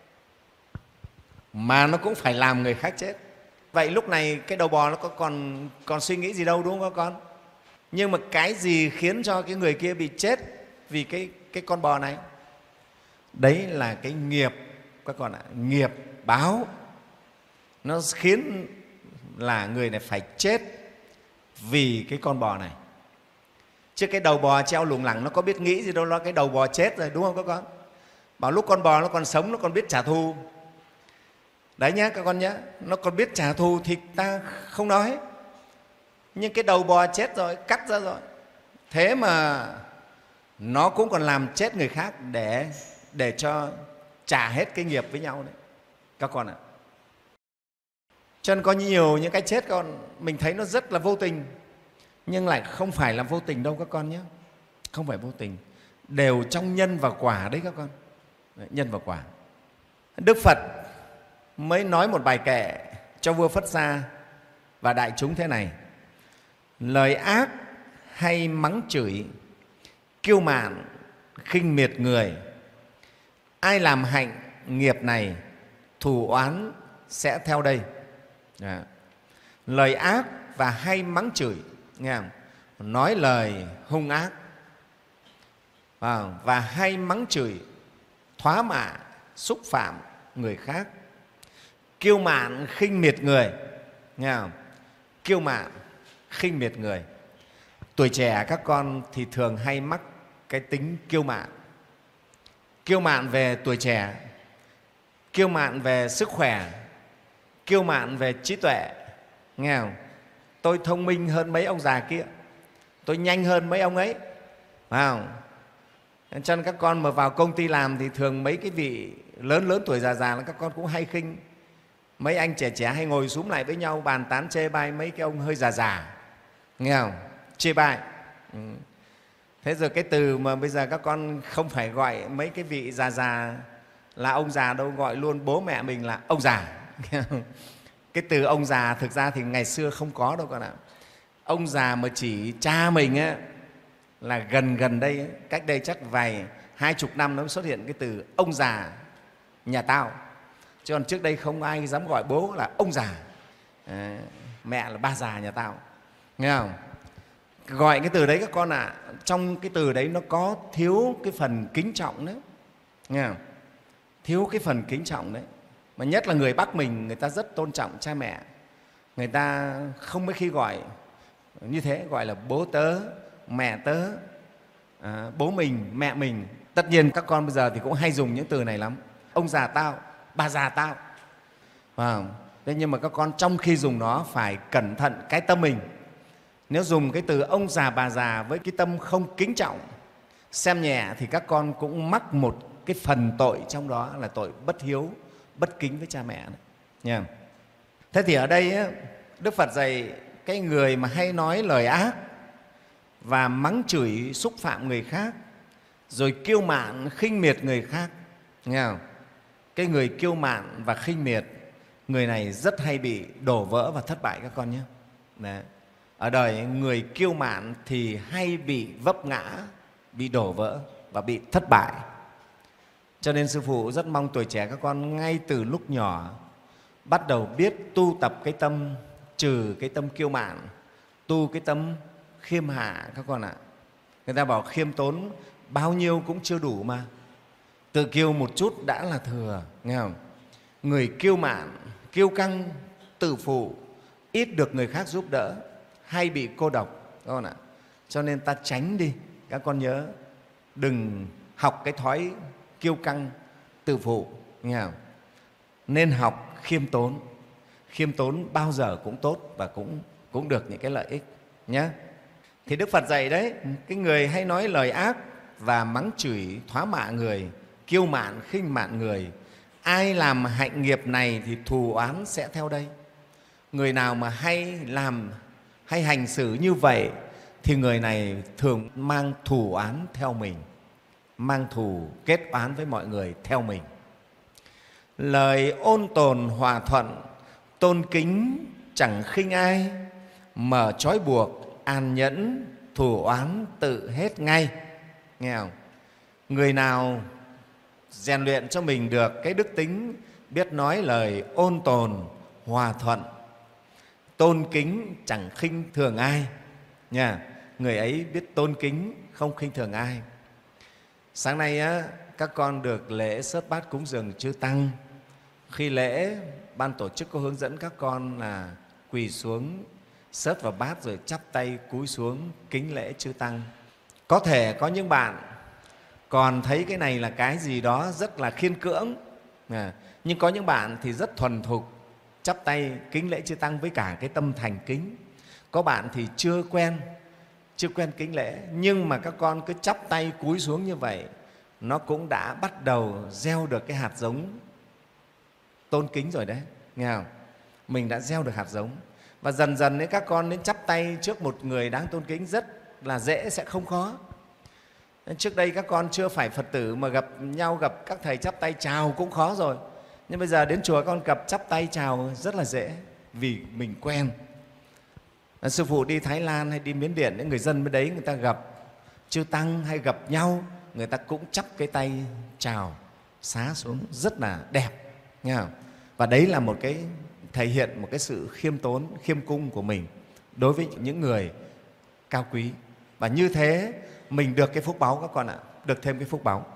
mà nó cũng phải làm người khác chết. Vậy lúc này cái đầu bò nó có còn, còn suy nghĩ gì đâu, đúng không các con? Nhưng mà cái gì khiến cho cái người kia bị chết vì cái, cái con bò này? Đấy là cái nghiệp các con ạ, nghiệp báo. Nó khiến là người này phải chết vì cái con bò này. Chứ cái đầu bò treo lủng lẳng nó có biết nghĩ gì đâu, nó cái đầu bò chết rồi, đúng không các con? Bảo lúc con bò nó còn sống nó còn biết trả thù. Đấy nhá các con nhé, nó còn biết trả thù thì ta không nói. Nhưng cái đầu bò chết rồi, cắt ra rồi, thế mà nó cũng còn làm chết người khác để, để cho trả hết cái nghiệp với nhau đấy các con ạ. Cho nên có nhiều những cái chết con mình thấy nó rất là vô tình, nhưng lại không phải là vô tình đâu các con nhé. Không phải vô tình, đều trong nhân và quả đấy các con. Đấy, nhân và quả. Đức Phật mới nói một bài kệ cho vua Phất Gia và đại chúng thế này: lời ác hay mắng chửi, kiêu mạn khinh miệt người, ai làm hạnh nghiệp này, thù oán sẽ theo đây. Đó. Lời ác và hay mắng chửi, nghe không? Nói lời hung ác và hay mắng chửi, thoá mạ, xúc phạm người khác, kiêu mạn khinh miệt người, nghe không? Kiêu mạn khinh miệt người. Tuổi trẻ các con thì thường hay mắc cái tính kiêu mạn. Kiêu mạn về tuổi trẻ, kiêu mạn về sức khỏe, kiêu mạn về trí tuệ, nghe không? Tôi thông minh hơn mấy ông già kia, tôi nhanh hơn mấy ông ấy, phải không? Cho nên các con mà vào công ty làm thì thường mấy cái vị lớn lớn tuổi già già là các con cũng hay khinh. Mấy anh trẻ trẻ hay ngồi xúm lại với nhau bàn tán chê bai mấy cái ông hơi già già, nghe không? Chê bai. Ừ. Thế rồi cái từ mà bây giờ các con không phải gọi mấy cái vị già già là ông già đâu, gọi luôn bố mẹ mình là ông già. Cái từ ông già thực ra thì ngày xưa không có đâu con ạ. Ông già mà chỉ cha mình á, là gần gần đây ấy, cách đây chắc vài hai chục năm nó xuất hiện cái từ ông già nhà tao. Chứ còn trước đây không ai dám gọi bố là ông già, à, mẹ là ba già nhà tao, nghe không? Gọi cái từ đấy các con ạ, à, trong cái từ đấy nó có thiếu cái phần kính trọng đấy, nghe không? Thiếu cái phần kính trọng đấy. Mà nhất là người Bắc mình, người ta rất tôn trọng cha mẹ. Người ta không mấy khi gọi như thế, gọi là bố tớ, mẹ tớ, à, bố mình, mẹ mình. Tất nhiên các con bây giờ thì cũng hay dùng những từ này lắm. Ông già tao, bà già tao. À, thế nhưng mà các con trong khi dùng nó phải cẩn thận cái tâm mình. Nếu dùng cái từ ông già, bà già với cái tâm không kính trọng, xem nhẹ thì các con cũng mắc một cái phần tội trong đó là tội bất hiếu, bất kính với cha mẹ. Nha. Thế thì ở đây á, Đức Phật dạy cái người mà hay nói lời ác và mắng chửi xúc phạm người khác, rồi kiêu mạn khinh miệt người khác, nghe không? Cái người kiêu mạn và khinh miệt, người này rất hay bị đổ vỡ và thất bại các con nhé. Đấy. Ở đời người kiêu mạn thì hay bị vấp ngã, bị đổ vỡ và bị thất bại. Cho nên Sư Phụ rất mong tuổi trẻ các con ngay từ lúc nhỏ bắt đầu biết tu tập cái tâm trừ cái tâm kiêu mạn, tu cái tâm khiêm hạ các con ạ. Người ta bảo khiêm tốn bao nhiêu cũng chưa đủ mà. Tự kiêu một chút đã là thừa, nghe không? Người kiêu mạn, kiêu căng, tự phụ, ít được người khác giúp đỡ, hay bị cô độc các con ạ. Cho nên ta tránh đi, các con nhớ, đừng học cái thói kiêu căng, tự phụ, nghe không? Nên học khiêm tốn. Khiêm tốn bao giờ cũng tốt và cũng, cũng được những cái lợi ích nhé. Thì Đức Phật dạy đấy, cái người hay nói lời ác và mắng chửi, thóa mạ người, kiêu mạn, khinh mạn người, ai làm hạnh nghiệp này thì thù oán sẽ theo đây. Người nào mà hay làm, hay hành xử như vậy thì người này thường mang thù oán theo mình, mang thù kết oán với mọi người theo mình. Lời ôn tồn hòa thuận, tôn kính chẳng khinh ai, mở trói buộc, an nhẫn, thù oán tự hết ngay. Nghe không? Người nào rèn luyện cho mình được cái đức tính biết nói lời ôn tồn, hòa thuận, tôn kính chẳng khinh thường ai nha. Người ấy biết tôn kính, không khinh thường ai. Sáng nay á, các con được lễ sớt bát cúng dường chư tăng. Khi lễ, ban tổ chức có hướng dẫn các con là quỳ xuống, sớt vào bát rồi chắp tay cúi xuống kính lễ chư tăng. Có thể có những bạn còn thấy cái này là cái gì đó rất là khiên cưỡng, à, nhưng có những bạn thì rất thuần thục chắp tay kính lễ chư tăng với cả cái tâm thành kính. Có bạn thì chưa quen, chưa quen kính lễ, nhưng mà các con cứ chắp tay cúi xuống như vậy, nó cũng đã bắt đầu gieo được cái hạt giống tôn kính rồi đấy, nghe không? Mình đã gieo được hạt giống. Và dần dần ấy, các con đến chắp tay trước một người đáng tôn kính rất là dễ, sẽ không khó. Trước đây các con chưa phải Phật tử mà gặp nhau, gặp các thầy chắp tay chào cũng khó rồi. Nhưng bây giờ đến chùa các con gặp chắp tay chào rất là dễ vì mình quen. Sư Phụ đi Thái Lan hay đi Miến Điện, những người dân bên đấy người ta gặp chư tăng hay gặp nhau, người ta cũng chắp cái tay chào xá xuống rất là đẹp, nghe không? Và đấy là một cái thể hiện một cái sự khiêm tốn, khiêm cung của mình đối với những người cao quý. Và như thế mình được cái phúc báu các con ạ, được thêm cái phúc báu.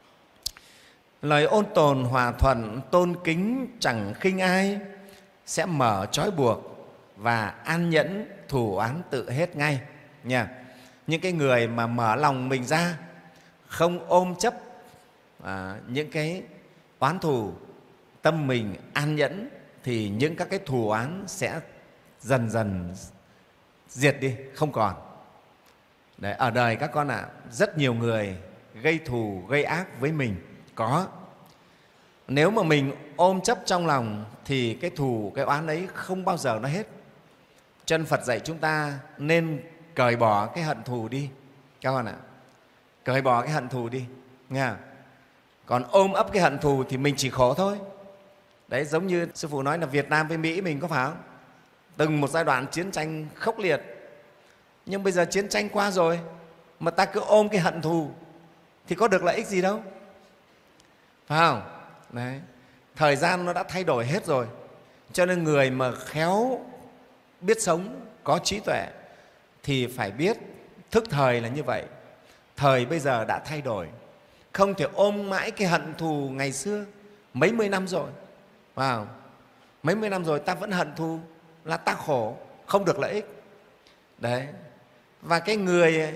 Lời ôn tồn hòa thuận, tôn kính chẳng khinh ai, sẽ mở trói buộc và an nhẫn, thù oán tự hết ngay nha. Những cái người mà mở lòng mình ra, không ôm chấp à, những cái oán thù, tâm mình an nhẫn thì những các cái thù oán sẽ dần dần diệt đi, không còn. Đấy, ở đời các con ạ, à, rất nhiều người gây thù, gây ác với mình, có. Nếu mà mình ôm chấp trong lòng thì cái thù, cái oán ấy không bao giờ nó hết. Chân Phật dạy chúng ta nên cởi bỏ cái hận thù đi, các con ạ. À, cởi bỏ cái hận thù đi, nghe. Còn ôm ấp cái hận thù thì mình chỉ khổ thôi. Đấy, giống như Sư Phụ nói là Việt Nam với Mỹ mình có phải không? Từng một giai đoạn chiến tranh khốc liệt, nhưng bây giờ chiến tranh qua rồi mà ta cứ ôm cái hận thù thì có được lợi ích gì đâu, phải không? Đấy, thời gian nó đã thay đổi hết rồi. Cho nên người mà khéo biết sống, có trí tuệ thì phải biết thức thời là như vậy. Thời bây giờ đã thay đổi, không thể ôm mãi cái hận thù ngày xưa. Mấy mươi năm rồi, phải không? Mấy mươi năm rồi ta vẫn hận thù là ta khổ, không được lợi ích. Đấy. Và cái người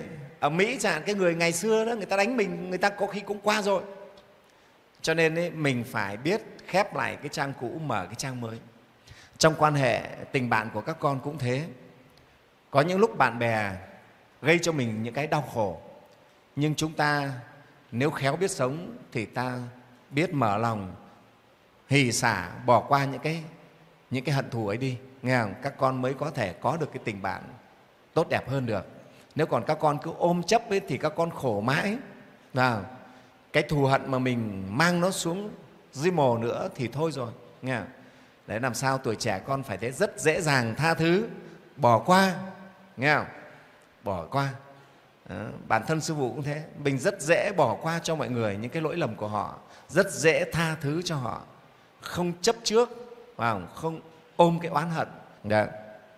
Ở Mỹ chẳng hạn, cái người ngày xưa đó người ta đánh mình, người ta có khi cũng qua rồi. Cho nên ấy, mình phải biết khép lại cái trang cũ, mở cái trang mới. Trong quan hệ tình bạn của các con cũng thế. Có những lúc bạn bè gây cho mình những cái đau khổ, nhưng chúng ta nếu khéo biết sống thì ta biết mở lòng, hỷ xả, bỏ qua những cái, những cái hận thù ấy đi, nghe không? Các con mới có thể có được cái tình bạn tốt đẹp hơn được. Nếu còn các con cứ ôm chấp ấy, thì các con khổ mãi. Nào, cái thù hận mà mình mang nó xuống dưới mồ nữa thì thôi rồi, nghe không? Đấy, làm sao tuổi trẻ con phải thế, rất dễ dàng tha thứ, bỏ qua, nghe không? Bỏ qua. Đó, bản thân sư phụ cũng thế, mình rất dễ bỏ qua cho mọi người những cái lỗi lầm của họ, rất dễ tha thứ cho họ, không chấp trước, không ôm cái oán hận. Đó.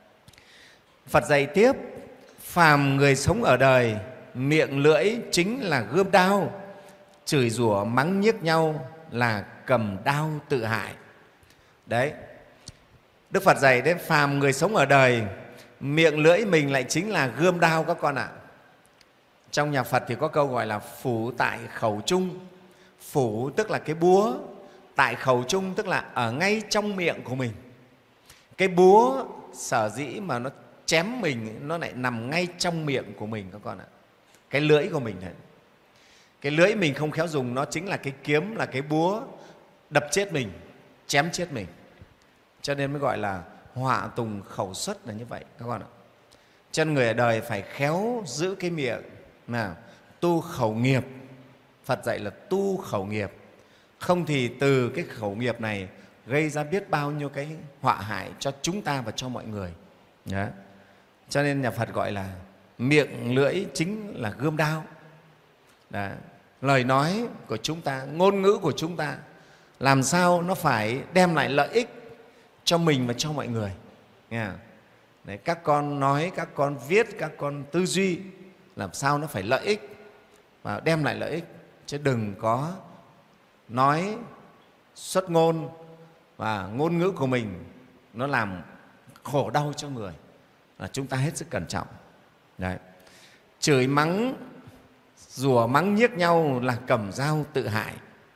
Phật dạy tiếp, phàm người sống ở đời, miệng lưỡi chính là gươm đao, chửi rủa mắng nhiếc nhau là cầm đao tự hại. Đấy, Đức Phật dạy đấy, phàm người sống ở đời, miệng lưỡi mình lại chính là gươm đao các con ạ. Trong nhà Phật thì có câu gọi là phủ tại khẩu trung. Phủ tức là cái búa, tại khẩu trung tức là ở ngay trong miệng của mình. Cái búa sở dĩ mà nó chém mình, nó lại nằm ngay trong miệng của mình các con ạ. Cái lưỡi của mình này, cái lưỡi mình không khéo dùng, nó chính là cái kiếm, là cái búa đập chết mình, chém chết mình. Cho nên mới gọi là họa tùng khẩu xuất là như vậy các con ạ. Cho nên người ở đời phải khéo giữ cái miệng, nào tu khẩu nghiệp. Phật dạy là tu khẩu nghiệp, không thì từ cái khẩu nghiệp này gây ra biết bao nhiêu cái họa hại cho chúng ta và cho mọi người. Đó. Cho nên nhà Phật gọi là miệng lưỡi chính là gươm đao. Đó. Lời nói của chúng ta, ngôn ngữ của chúng ta làm sao nó phải đem lại lợi ích cho mình và cho mọi người. Nghe không? Đấy, các con nói, các con viết, các con tư duy làm sao nó phải lợi ích và đem lại lợi ích, chứ đừng có nói xuất ngôn và ngôn ngữ của mình nó làm khổ đau cho người, là chúng ta hết sức cẩn trọng. Đấy. Chửi mắng, rủa mắng nhiếc nhau là cầm dao tự hại.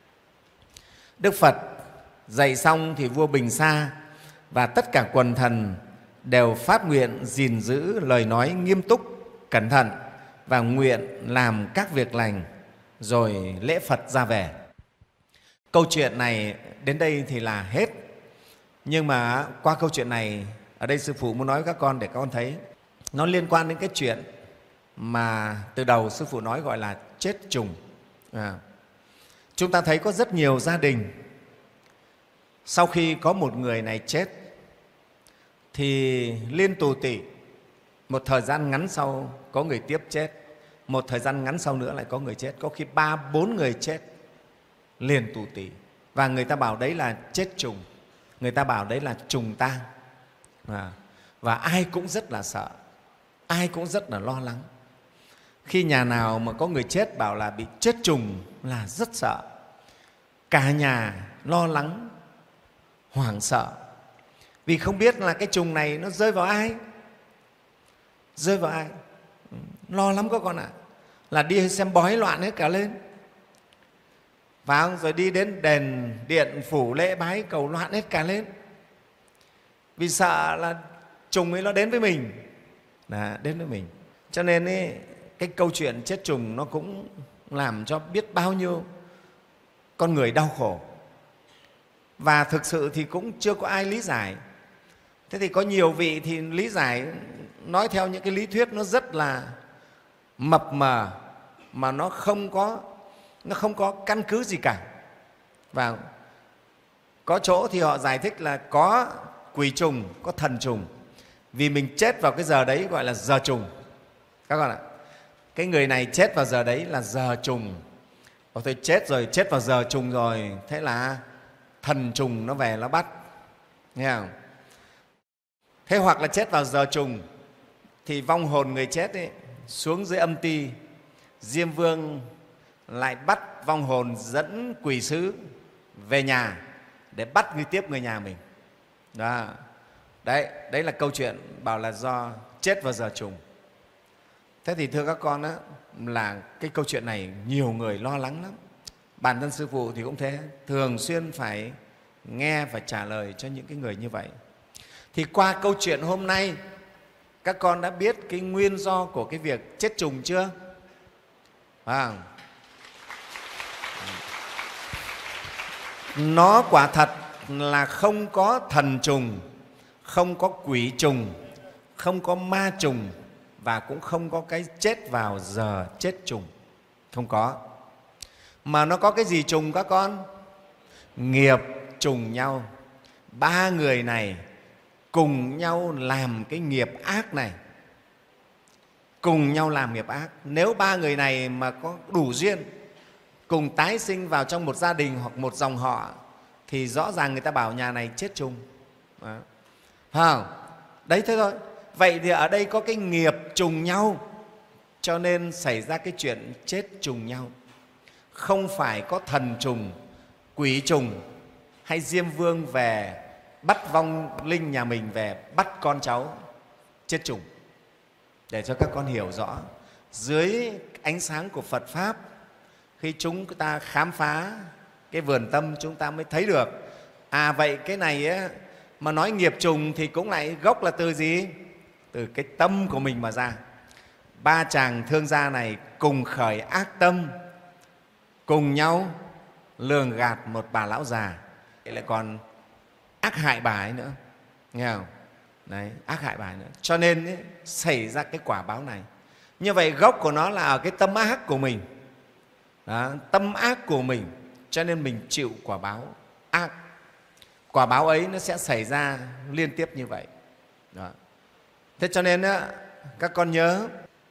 Đức Phật dạy xong thì vua Bình Sa và tất cả quần thần đều phát nguyện gìn giữ lời nói nghiêm túc, cẩn thận và nguyện làm các việc lành, rồi lễ Phật ra về. Câu chuyện này đến đây thì là hết. Nhưng mà qua câu chuyện này, ở đây Sư Phụ muốn nói với các con để các con thấy nó liên quan đến cái chuyện mà từ đầu Sư Phụ nói gọi là chết trùng. À, chúng ta thấy có rất nhiều gia đình sau khi có một người này chết thì liên tù tỉ, một thời gian ngắn sau có người tiếp chết, một thời gian ngắn sau nữa lại có người chết, có khi ba bốn người chết liền tù tỉ, và người ta bảo đấy là chết trùng, người ta bảo đấy là trùng tang. À, và ai cũng rất là sợ, ai cũng rất là lo lắng. Khi nhà nào mà có người chết bảo là bị chết trùng là rất sợ, cả nhà lo lắng, hoảng sợ, vì không biết là cái trùng này nó rơi vào ai, rơi vào ai. Lo lắm các con ạ. À. Là đi xem bói loạn hết cả lên, và rồi đi đến đền điện phủ lễ bái cầu loạn hết cả lên, vì sợ là trùng ấy nó đến với mình, là đến với mình. Cho nên ấy, cái câu chuyện chết trùng nó cũng làm cho biết bao nhiêu con người đau khổ, và thực sự thì cũng chưa có ai lý giải. Thế thì có nhiều vị thì lý giải nói theo những cái lý thuyết nó rất là mập mờ, mà nó không có, nó không có căn cứ gì cả. Và có chỗ thì họ giải thích là có quỷ trùng, có thần trùng, vì mình chết vào cái giờ đấy gọi là giờ trùng. Các con ạ, cái người này chết vào giờ đấy là giờ trùng. Ồ, thôi chết rồi, chết vào giờ trùng rồi, thế là thần trùng nó về nó bắt, nghe không? Thế hoặc là chết vào giờ trùng thì vong hồn người chết ấy, xuống dưới âm ty, Diêm Vương lại bắt vong hồn dẫn quỷ sứ về nhà để bắt người tiếp người nhà mình. Đó. Đấy, đấy là câu chuyện bảo là do chết vào giờ trùng. Thế thì thưa các con á, là cái câu chuyện này nhiều người lo lắng lắm. Bản thân sư phụ thì cũng thế, thường xuyên phải nghe và trả lời cho những cái người như vậy. Thì qua câu chuyện hôm nay, các con đã biết cái nguyên do của cái việc chết trùng chưa? À, nó quả thật là không có thần trùng, không có quỷ trùng, không có ma trùng, và cũng không có cái chết vào giờ chết trùng. Không có. Mà nó có cái gì trùng các con? Nghiệp trùng nhau. Ba người này cùng nhau làm cái nghiệp ác này. Cùng nhau làm nghiệp ác. Nếu ba người này mà có đủ duyên, cùng tái sinh vào trong một gia đình hoặc một dòng họ, thì rõ ràng người ta bảo nhà này chết trùng. Đó. Phải không? Đấy, thế thôi. Vậy thì ở đây có cái nghiệp trùng nhau, cho nên xảy ra cái chuyện chết trùng nhau. Không phải có thần trùng, quỷ trùng hay Diêm Vương về bắt vong linh nhà mình về bắt con cháu chết trùng. Để cho các con hiểu rõ, dưới ánh sáng của Phật Pháp, khi chúng ta khám phá cái vườn tâm, chúng ta mới thấy được, à vậy cái này ấy, mà nói nghiệp trùng thì cũng lại gốc là từ gì? Từ cái tâm của mình mà ra. Ba chàng thương gia này cùng khởi ác tâm, cùng nhau lường gạt một bà lão già, lại còn ác hại bà ấy nữa, nghe không? Đấy, ác hại bà ấy nữa. Cho nên ấy, xảy ra cái quả báo này. Như vậy gốc của nó là ở cái tâm ác của mình. Đó, tâm ác của mình, cho nên mình chịu quả báo ác. Quả báo ấy nó sẽ xảy ra liên tiếp như vậy. Đó. Thế cho nên á, các con nhớ,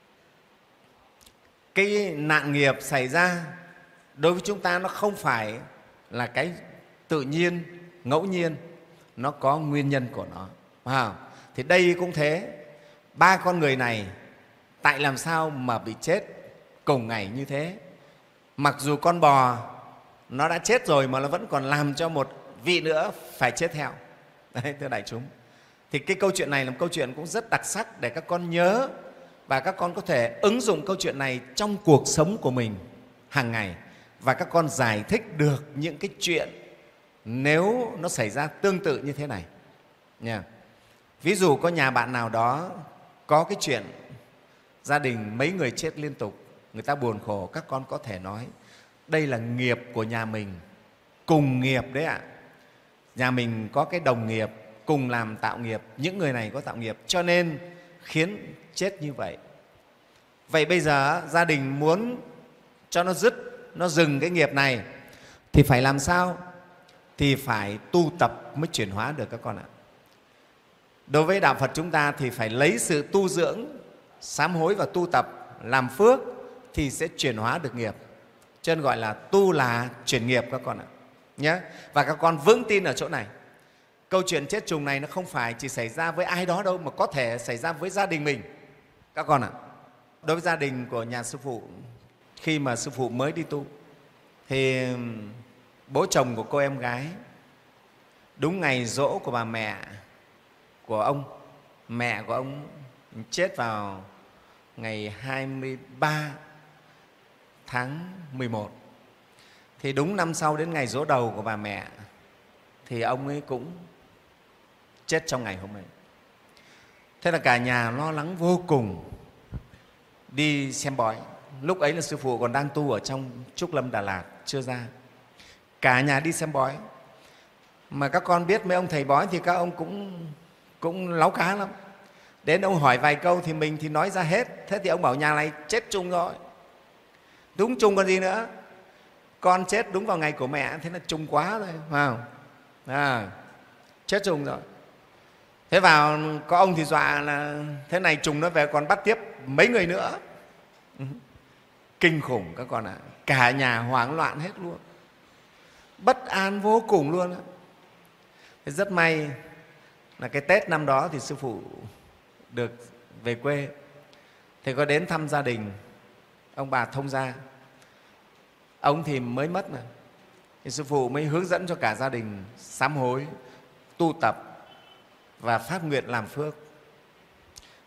cái nạn nghiệp xảy ra đối với chúng ta nó không phải là cái tự nhiên, ngẫu nhiên, nó có nguyên nhân của nó. À, thì đây cũng thế, ba con người này tại làm sao mà bị chết cùng ngày như thế? Mặc dù con bò nó đã chết rồi mà nó vẫn còn làm cho một vị nữa phải chết theo. Đấy, thưa đại chúng. Thì cái câu chuyện này là một câu chuyện cũng rất đặc sắc để các con nhớ, và các con có thể ứng dụng câu chuyện này trong cuộc sống của mình hàng ngày, và các con giải thích được những cái chuyện nếu nó xảy ra tương tự như thế này nha. Ví dụ có nhà bạn nào đó có cái chuyện gia đình mấy người chết liên tục, người ta buồn khổ, các con có thể nói đây là nghiệp của nhà mình, cùng nghiệp đấy ạ. Nhà mình có cái đồng nghiệp cùng làm tạo nghiệp, những người này có tạo nghiệp cho nên khiến chết như vậy. Vậy bây giờ gia đình muốn cho nó dứt, nó dừng cái nghiệp này thì phải làm sao? Thì phải tu tập mới chuyển hóa được các con ạ. Đối với đạo Phật chúng ta thì phải lấy sự tu dưỡng, sám hối và tu tập, làm phước thì sẽ chuyển hóa được nghiệp. Cho nên gọi là tu là chuyển nghiệp các con ạ. Nhé. Và các con vững tin ở chỗ này. Câu chuyện chết trùng này nó không phải chỉ xảy ra với ai đó đâu, mà có thể xảy ra với gia đình mình. Các con ạ, đối với gia đình của nhà sư phụ, khi mà sư phụ mới đi tu, thì bố chồng của cô em gái đúng ngày giỗ của bà mẹ của ông, mẹ của ông chết vào ngày hai mươi ba tháng mười một. Thì đúng năm sau đến ngày giỗ đầu của bà mẹ thì ông ấy cũng chết trong ngày hôm ấy. Thế là cả nhà lo lắng vô cùng, đi xem bói. Lúc ấy là sư phụ còn đang tu ở trong Trúc Lâm Đà Lạt, chưa ra. Cả nhà đi xem bói. Mà các con biết mấy ông thầy bói thì các ông cũng, cũng láu cá lắm. Đến ông hỏi vài câu thì mình thì nói ra hết. Thế thì ông bảo nhà này chết chung rồi. Đúng chung còn gì nữa. Con chết đúng vào ngày của mẹ, thế là chung quá rồi, phải không? À, chết chung rồi. Thế vào có ông thì dọa là thế này trùng nó về còn bắt tiếp mấy người nữa. Kinh khủng các con ạ. À. Cả nhà hoảng loạn hết luôn, bất an vô cùng luôn. Thế rất may là cái Tết năm đó thì sư phụ được về quê. Thì có đến thăm gia đình ông bà Thông Gia. Ông thì mới mất mà, thì sư phụ mới hướng dẫn cho cả gia đình sám hối, tu tập và phát nguyện làm phước.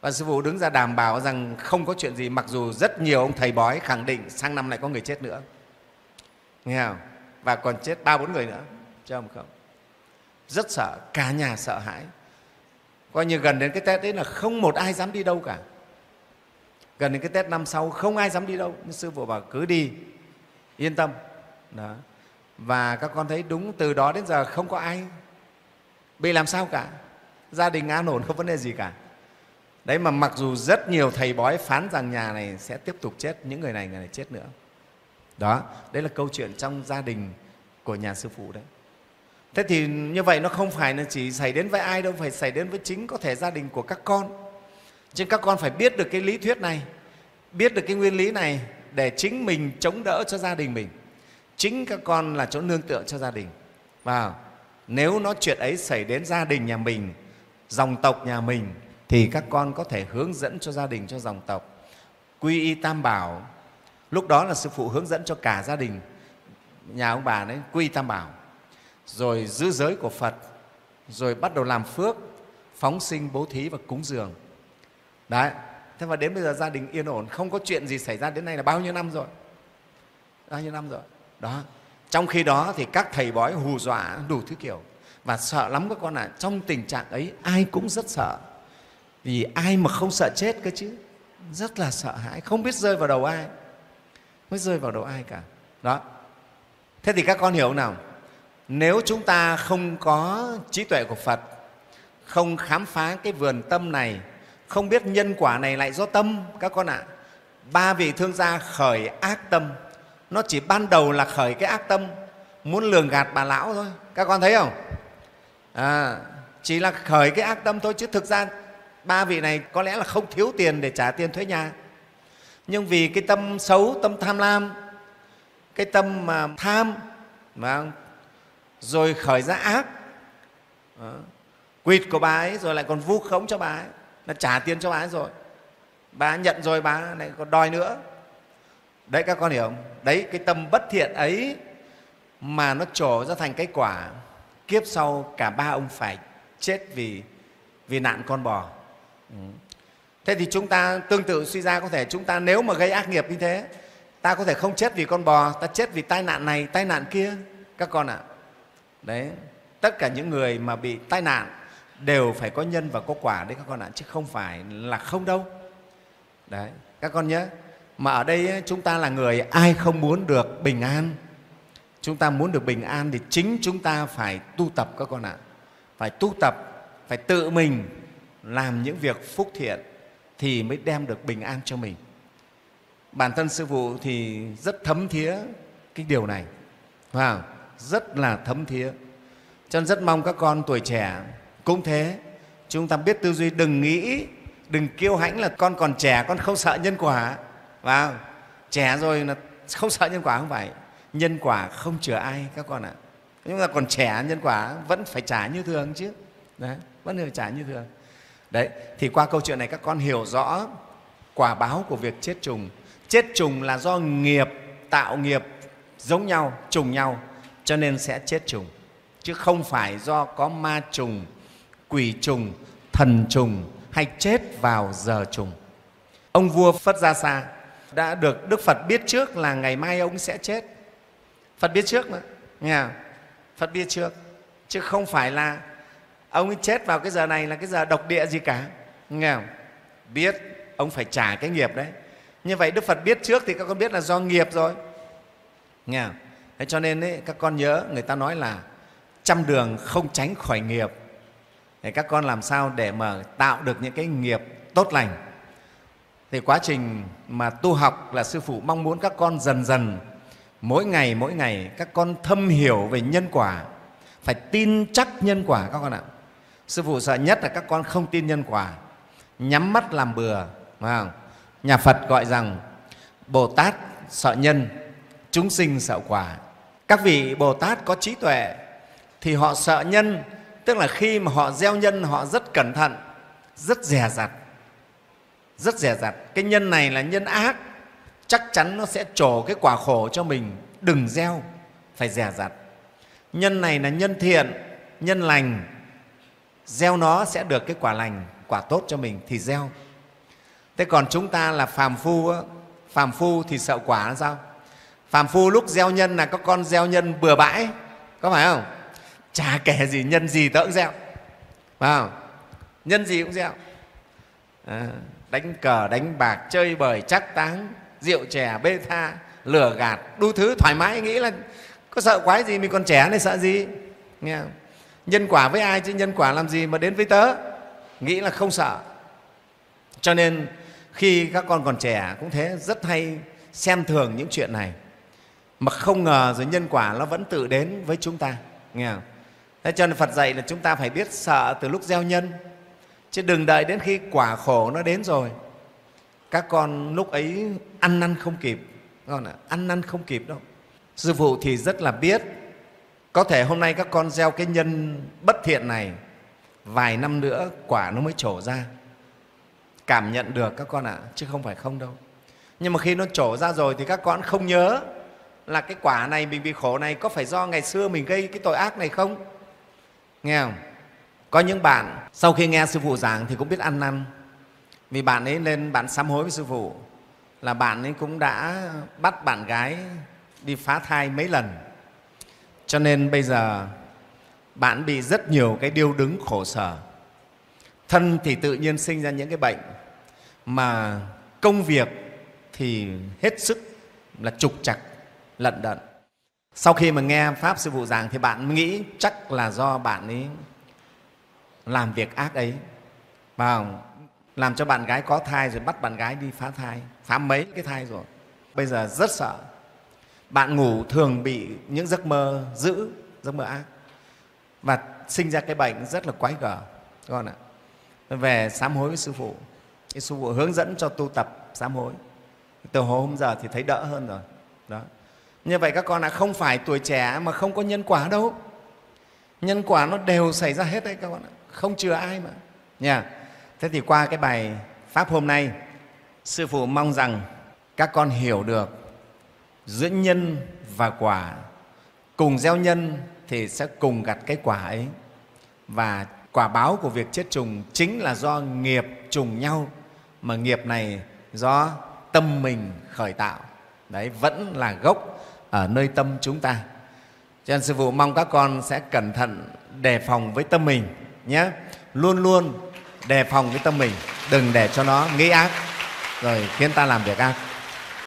Và sư phụ đứng ra đảm bảo rằng không có chuyện gì, mặc dù rất nhiều ông thầy bói khẳng định sang năm lại có người chết nữa, nghe không? Và còn chết ba bốn người nữa, chứ không không. Rất sợ, cả nhà sợ hãi. Coi như gần đến cái Tết đấy là không một ai dám đi đâu cả. Gần đến cái Tết năm sau không ai dám đi đâu. Nhưng sư phụ bảo cứ đi, yên tâm. Đó. Và các con thấy đúng, từ đó đến giờ không có ai bị làm sao cả. Gia đình an ổn, không vấn đề gì cả. Đấy mà mặc dù rất nhiều thầy bói phán rằng nhà này sẽ tiếp tục chết, những người này người này chết nữa. Đó, đấy là câu chuyện trong gia đình của nhà sư phụ đấy. Thế thì như vậy nó không phải là chỉ xảy đến với ai đâu, phải xảy đến với chính có thể gia đình của các con. Chứ các con phải biết được cái lý thuyết này, biết được cái nguyên lý này để chính mình chống đỡ cho gia đình mình. Chính các con là chỗ nương tựa cho gia đình. Và nếu nó chuyện ấy xảy đến gia đình nhà mình, dòng tộc nhà mình, thì các con có thể hướng dẫn cho gia đình, cho dòng tộc. Quy y tam bảo, lúc đó là sư phụ hướng dẫn cho cả gia đình nhà ông bà đấy quy y tam bảo, rồi giữ giới của Phật, rồi bắt đầu làm phước, phóng sinh, bố thí và cúng dường. Đấy. Thế mà đến bây giờ gia đình yên ổn, không có chuyện gì xảy ra, đến nay là bao nhiêu năm rồi? Bao nhiêu năm rồi? Đó. Trong khi đó thì các thầy bói hù dọa đủ thứ kiểu. Và sợ lắm các con ạ. À. Trong tình trạng ấy ai cũng rất sợ. Vì ai mà không sợ chết cơ chứ. Rất là sợ hãi, không biết rơi vào đầu ai. Không biết rơi vào đầu ai cả. Đó. Thế thì các con hiểu nào? Nếu chúng ta không có trí tuệ của Phật, không khám phá cái vườn tâm này, không biết nhân quả này lại do tâm, các con ạ. À, ba vị thương gia khởi ác tâm. Nó chỉ ban đầu là khởi cái ác tâm, muốn lường gạt bà lão thôi. Các con thấy không? À, chỉ là khởi cái ác tâm thôi, chứ thực ra ba vị này có lẽ là không thiếu tiền để trả tiền thuế nhà. Nhưng vì cái tâm xấu, tâm tham lam, cái tâm mà tham, mà rồi khởi ra ác, đó, quỵt của bà ấy, rồi lại còn vu khống cho bà ấy, là trả tiền cho bà ấy rồi. Bà nhận rồi, bà lại còn đòi nữa. Đấy, các con hiểu không? Đấy, cái tâm bất thiện ấy mà nó trổ ra thành cái quả. Kiếp sau cả ba ông phải chết vì, vì nạn con bò. Ừ. Thế thì chúng ta tương tự suy ra, có thể chúng ta nếu mà gây ác nghiệp như thế, ta có thể không chết vì con bò, ta chết vì tai nạn này, tai nạn kia. Các con ạ. À. Đấy, tất cả những người mà bị tai nạn đều phải có nhân và có quả đấy các con ạ, chứ không phải là không đâu. Đấy, các con nhớ. Mà ở đây chúng ta là người ai không muốn được bình an. Chúng ta muốn được bình an thì chính chúng ta phải tu tập các con ạ. Phải tu tập, phải tự mình làm những việc phúc thiện thì mới đem được bình an cho mình. Bản thân sư phụ thì rất thấm thía cái điều này, wow, rất là thấm thía. Cho nên rất mong các con tuổi trẻ cũng thế. Chúng ta biết tư duy, đừng nghĩ, đừng kiêu hãnh là con còn trẻ, con không sợ nhân quả. Wow. Trẻ rồi là không sợ nhân quả, không phải. Nhân quả không chừa ai các con ạ. Nhưng mà còn trẻ, nhân quả vẫn phải trả như thường chứ. Đấy, vẫn phải trả như thường. Đấy, thì qua câu chuyện này các con hiểu rõ quả báo của việc chết trùng. Chết trùng là do nghiệp, tạo nghiệp giống nhau, trùng nhau, cho nên sẽ chết trùng. Chứ không phải do có ma trùng, quỷ trùng, thần trùng hay chết vào giờ trùng. Ông vua Phất Gia Sa đã được Đức Phật biết trước là ngày mai ông sẽ chết. Phật biết trước mà, nghe không? Phật biết trước, chứ không phải là ông ấy chết vào cái giờ này là cái giờ độc địa gì cả, nghe không? Biết ông phải trả cái nghiệp đấy. Như vậy Đức Phật biết trước thì các con biết là do nghiệp rồi, nghe không? Thế cho nên ấy, các con nhớ, người ta nói là trăm đường không tránh khỏi nghiệp. Để các con làm sao để mà tạo được những cái nghiệp tốt lành. Thì quá trình mà tu học là sư phụ mong muốn các con dần dần, mỗi ngày mỗi ngày các con thâm hiểu về nhân quả, phải tin chắc nhân quả các con ạ. Sư phụ sợ nhất là các con không tin nhân quả, nhắm mắt làm bừa. Phải không? Nhà Phật gọi rằng Bồ Tát sợ nhân, chúng sinh sợ quả. Các vị Bồ Tát có trí tuệ thì họ sợ nhân, tức là khi mà họ gieo nhân họ rất cẩn thận, rất dè dặt, rất dè dặt. Cái nhân này là nhân ác, chắc chắn nó sẽ trổ cái quả khổ cho mình, đừng gieo, phải dè dặt. Nhân này là nhân thiện, nhân lành, gieo nó sẽ được cái quả lành, quả tốt cho mình thì gieo. Thế còn chúng ta là phàm phu á, phàm phu thì sợ quả là sao? Phàm phu lúc gieo nhân là các con gieo nhân bừa bãi, có phải không? Chả kể gì, nhân gì tớ cũng gieo, phải không? Nhân gì cũng gieo. À, đánh cờ, đánh bạc, chơi bời, trác táng, rượu chè, bê tha, lừa gạt, đủ thứ thoải mái, nghĩ là có sợ quái gì, mình còn trẻ này sợ gì, nghe không? Nhân quả với ai chứ nhân quả làm gì mà đến với tớ, nghĩ là không sợ. Cho nên khi các con còn trẻ cũng thế, rất hay xem thường những chuyện này, mà không ngờ rồi nhân quả nó vẫn tự đến với chúng ta, nghe không? Thế cho nên Phật dạy là chúng ta phải biết sợ từ lúc gieo nhân, chứ đừng đợi đến khi quả khổ nó đến rồi. Các con lúc ấy ăn năn không kịp, con ạ, ăn năn không kịp đâu. Sư phụ thì rất là biết, có thể hôm nay các con gieo cái nhân bất thiện này, vài năm nữa quả nó mới trổ ra. Cảm nhận được các con ạ, chứ không phải không đâu. Nhưng mà khi nó trổ ra rồi thì các con không nhớ là cái quả này mình bị khổ này có phải do ngày xưa mình gây cái tội ác này không? Nghe không? Có những bạn sau khi nghe sư phụ giảng thì cũng biết ăn năn, vì bạn ấy lên bạn sám hối với sư phụ là bạn ấy cũng đã bắt bạn gái đi phá thai mấy lần, cho nên bây giờ bạn bị rất nhiều cái điêu đứng khổ sở. Thân thì tự nhiên sinh ra những cái bệnh, mà công việc thì hết sức là trục trặc, lận đận. Sau khi mà nghe Pháp sư phụ giảng thì bạn nghĩ chắc là do bạn ấy làm việc ác ấy, và làm cho bạn gái có thai rồi bắt bạn gái đi phá thai, phá mấy cái thai rồi. Bây giờ rất sợ. Bạn ngủ thường bị những giấc mơ dữ, giấc mơ ác, và sinh ra cái bệnh rất là quái gở, con ạ. Về sám hối với sư phụ, cái sư phụ hướng dẫn cho tu tập sám hối. Từ hôm giờ thì thấy đỡ hơn rồi. Đó. Như vậy các con ạ, không phải tuổi trẻ mà không có nhân quả đâu. Nhân quả nó đều xảy ra hết đấy các con ạ, không chừa ai mà. Nha. Thế thì qua cái bài Pháp hôm nay, sư phụ mong rằng các con hiểu được giữa nhân và quả. Cùng gieo nhân thì sẽ cùng gặt cái quả ấy. Và quả báo của việc chết trùng chính là do nghiệp trùng nhau, mà nghiệp này do tâm mình khởi tạo. Đấy, vẫn là gốc ở nơi tâm chúng ta. Cho nên sư phụ mong các con sẽ cẩn thận đề phòng với tâm mình nhé. Luôn luôn đề phòng với tâm mình, đừng để cho nó nghĩ ác rồi khiến ta làm việc ác.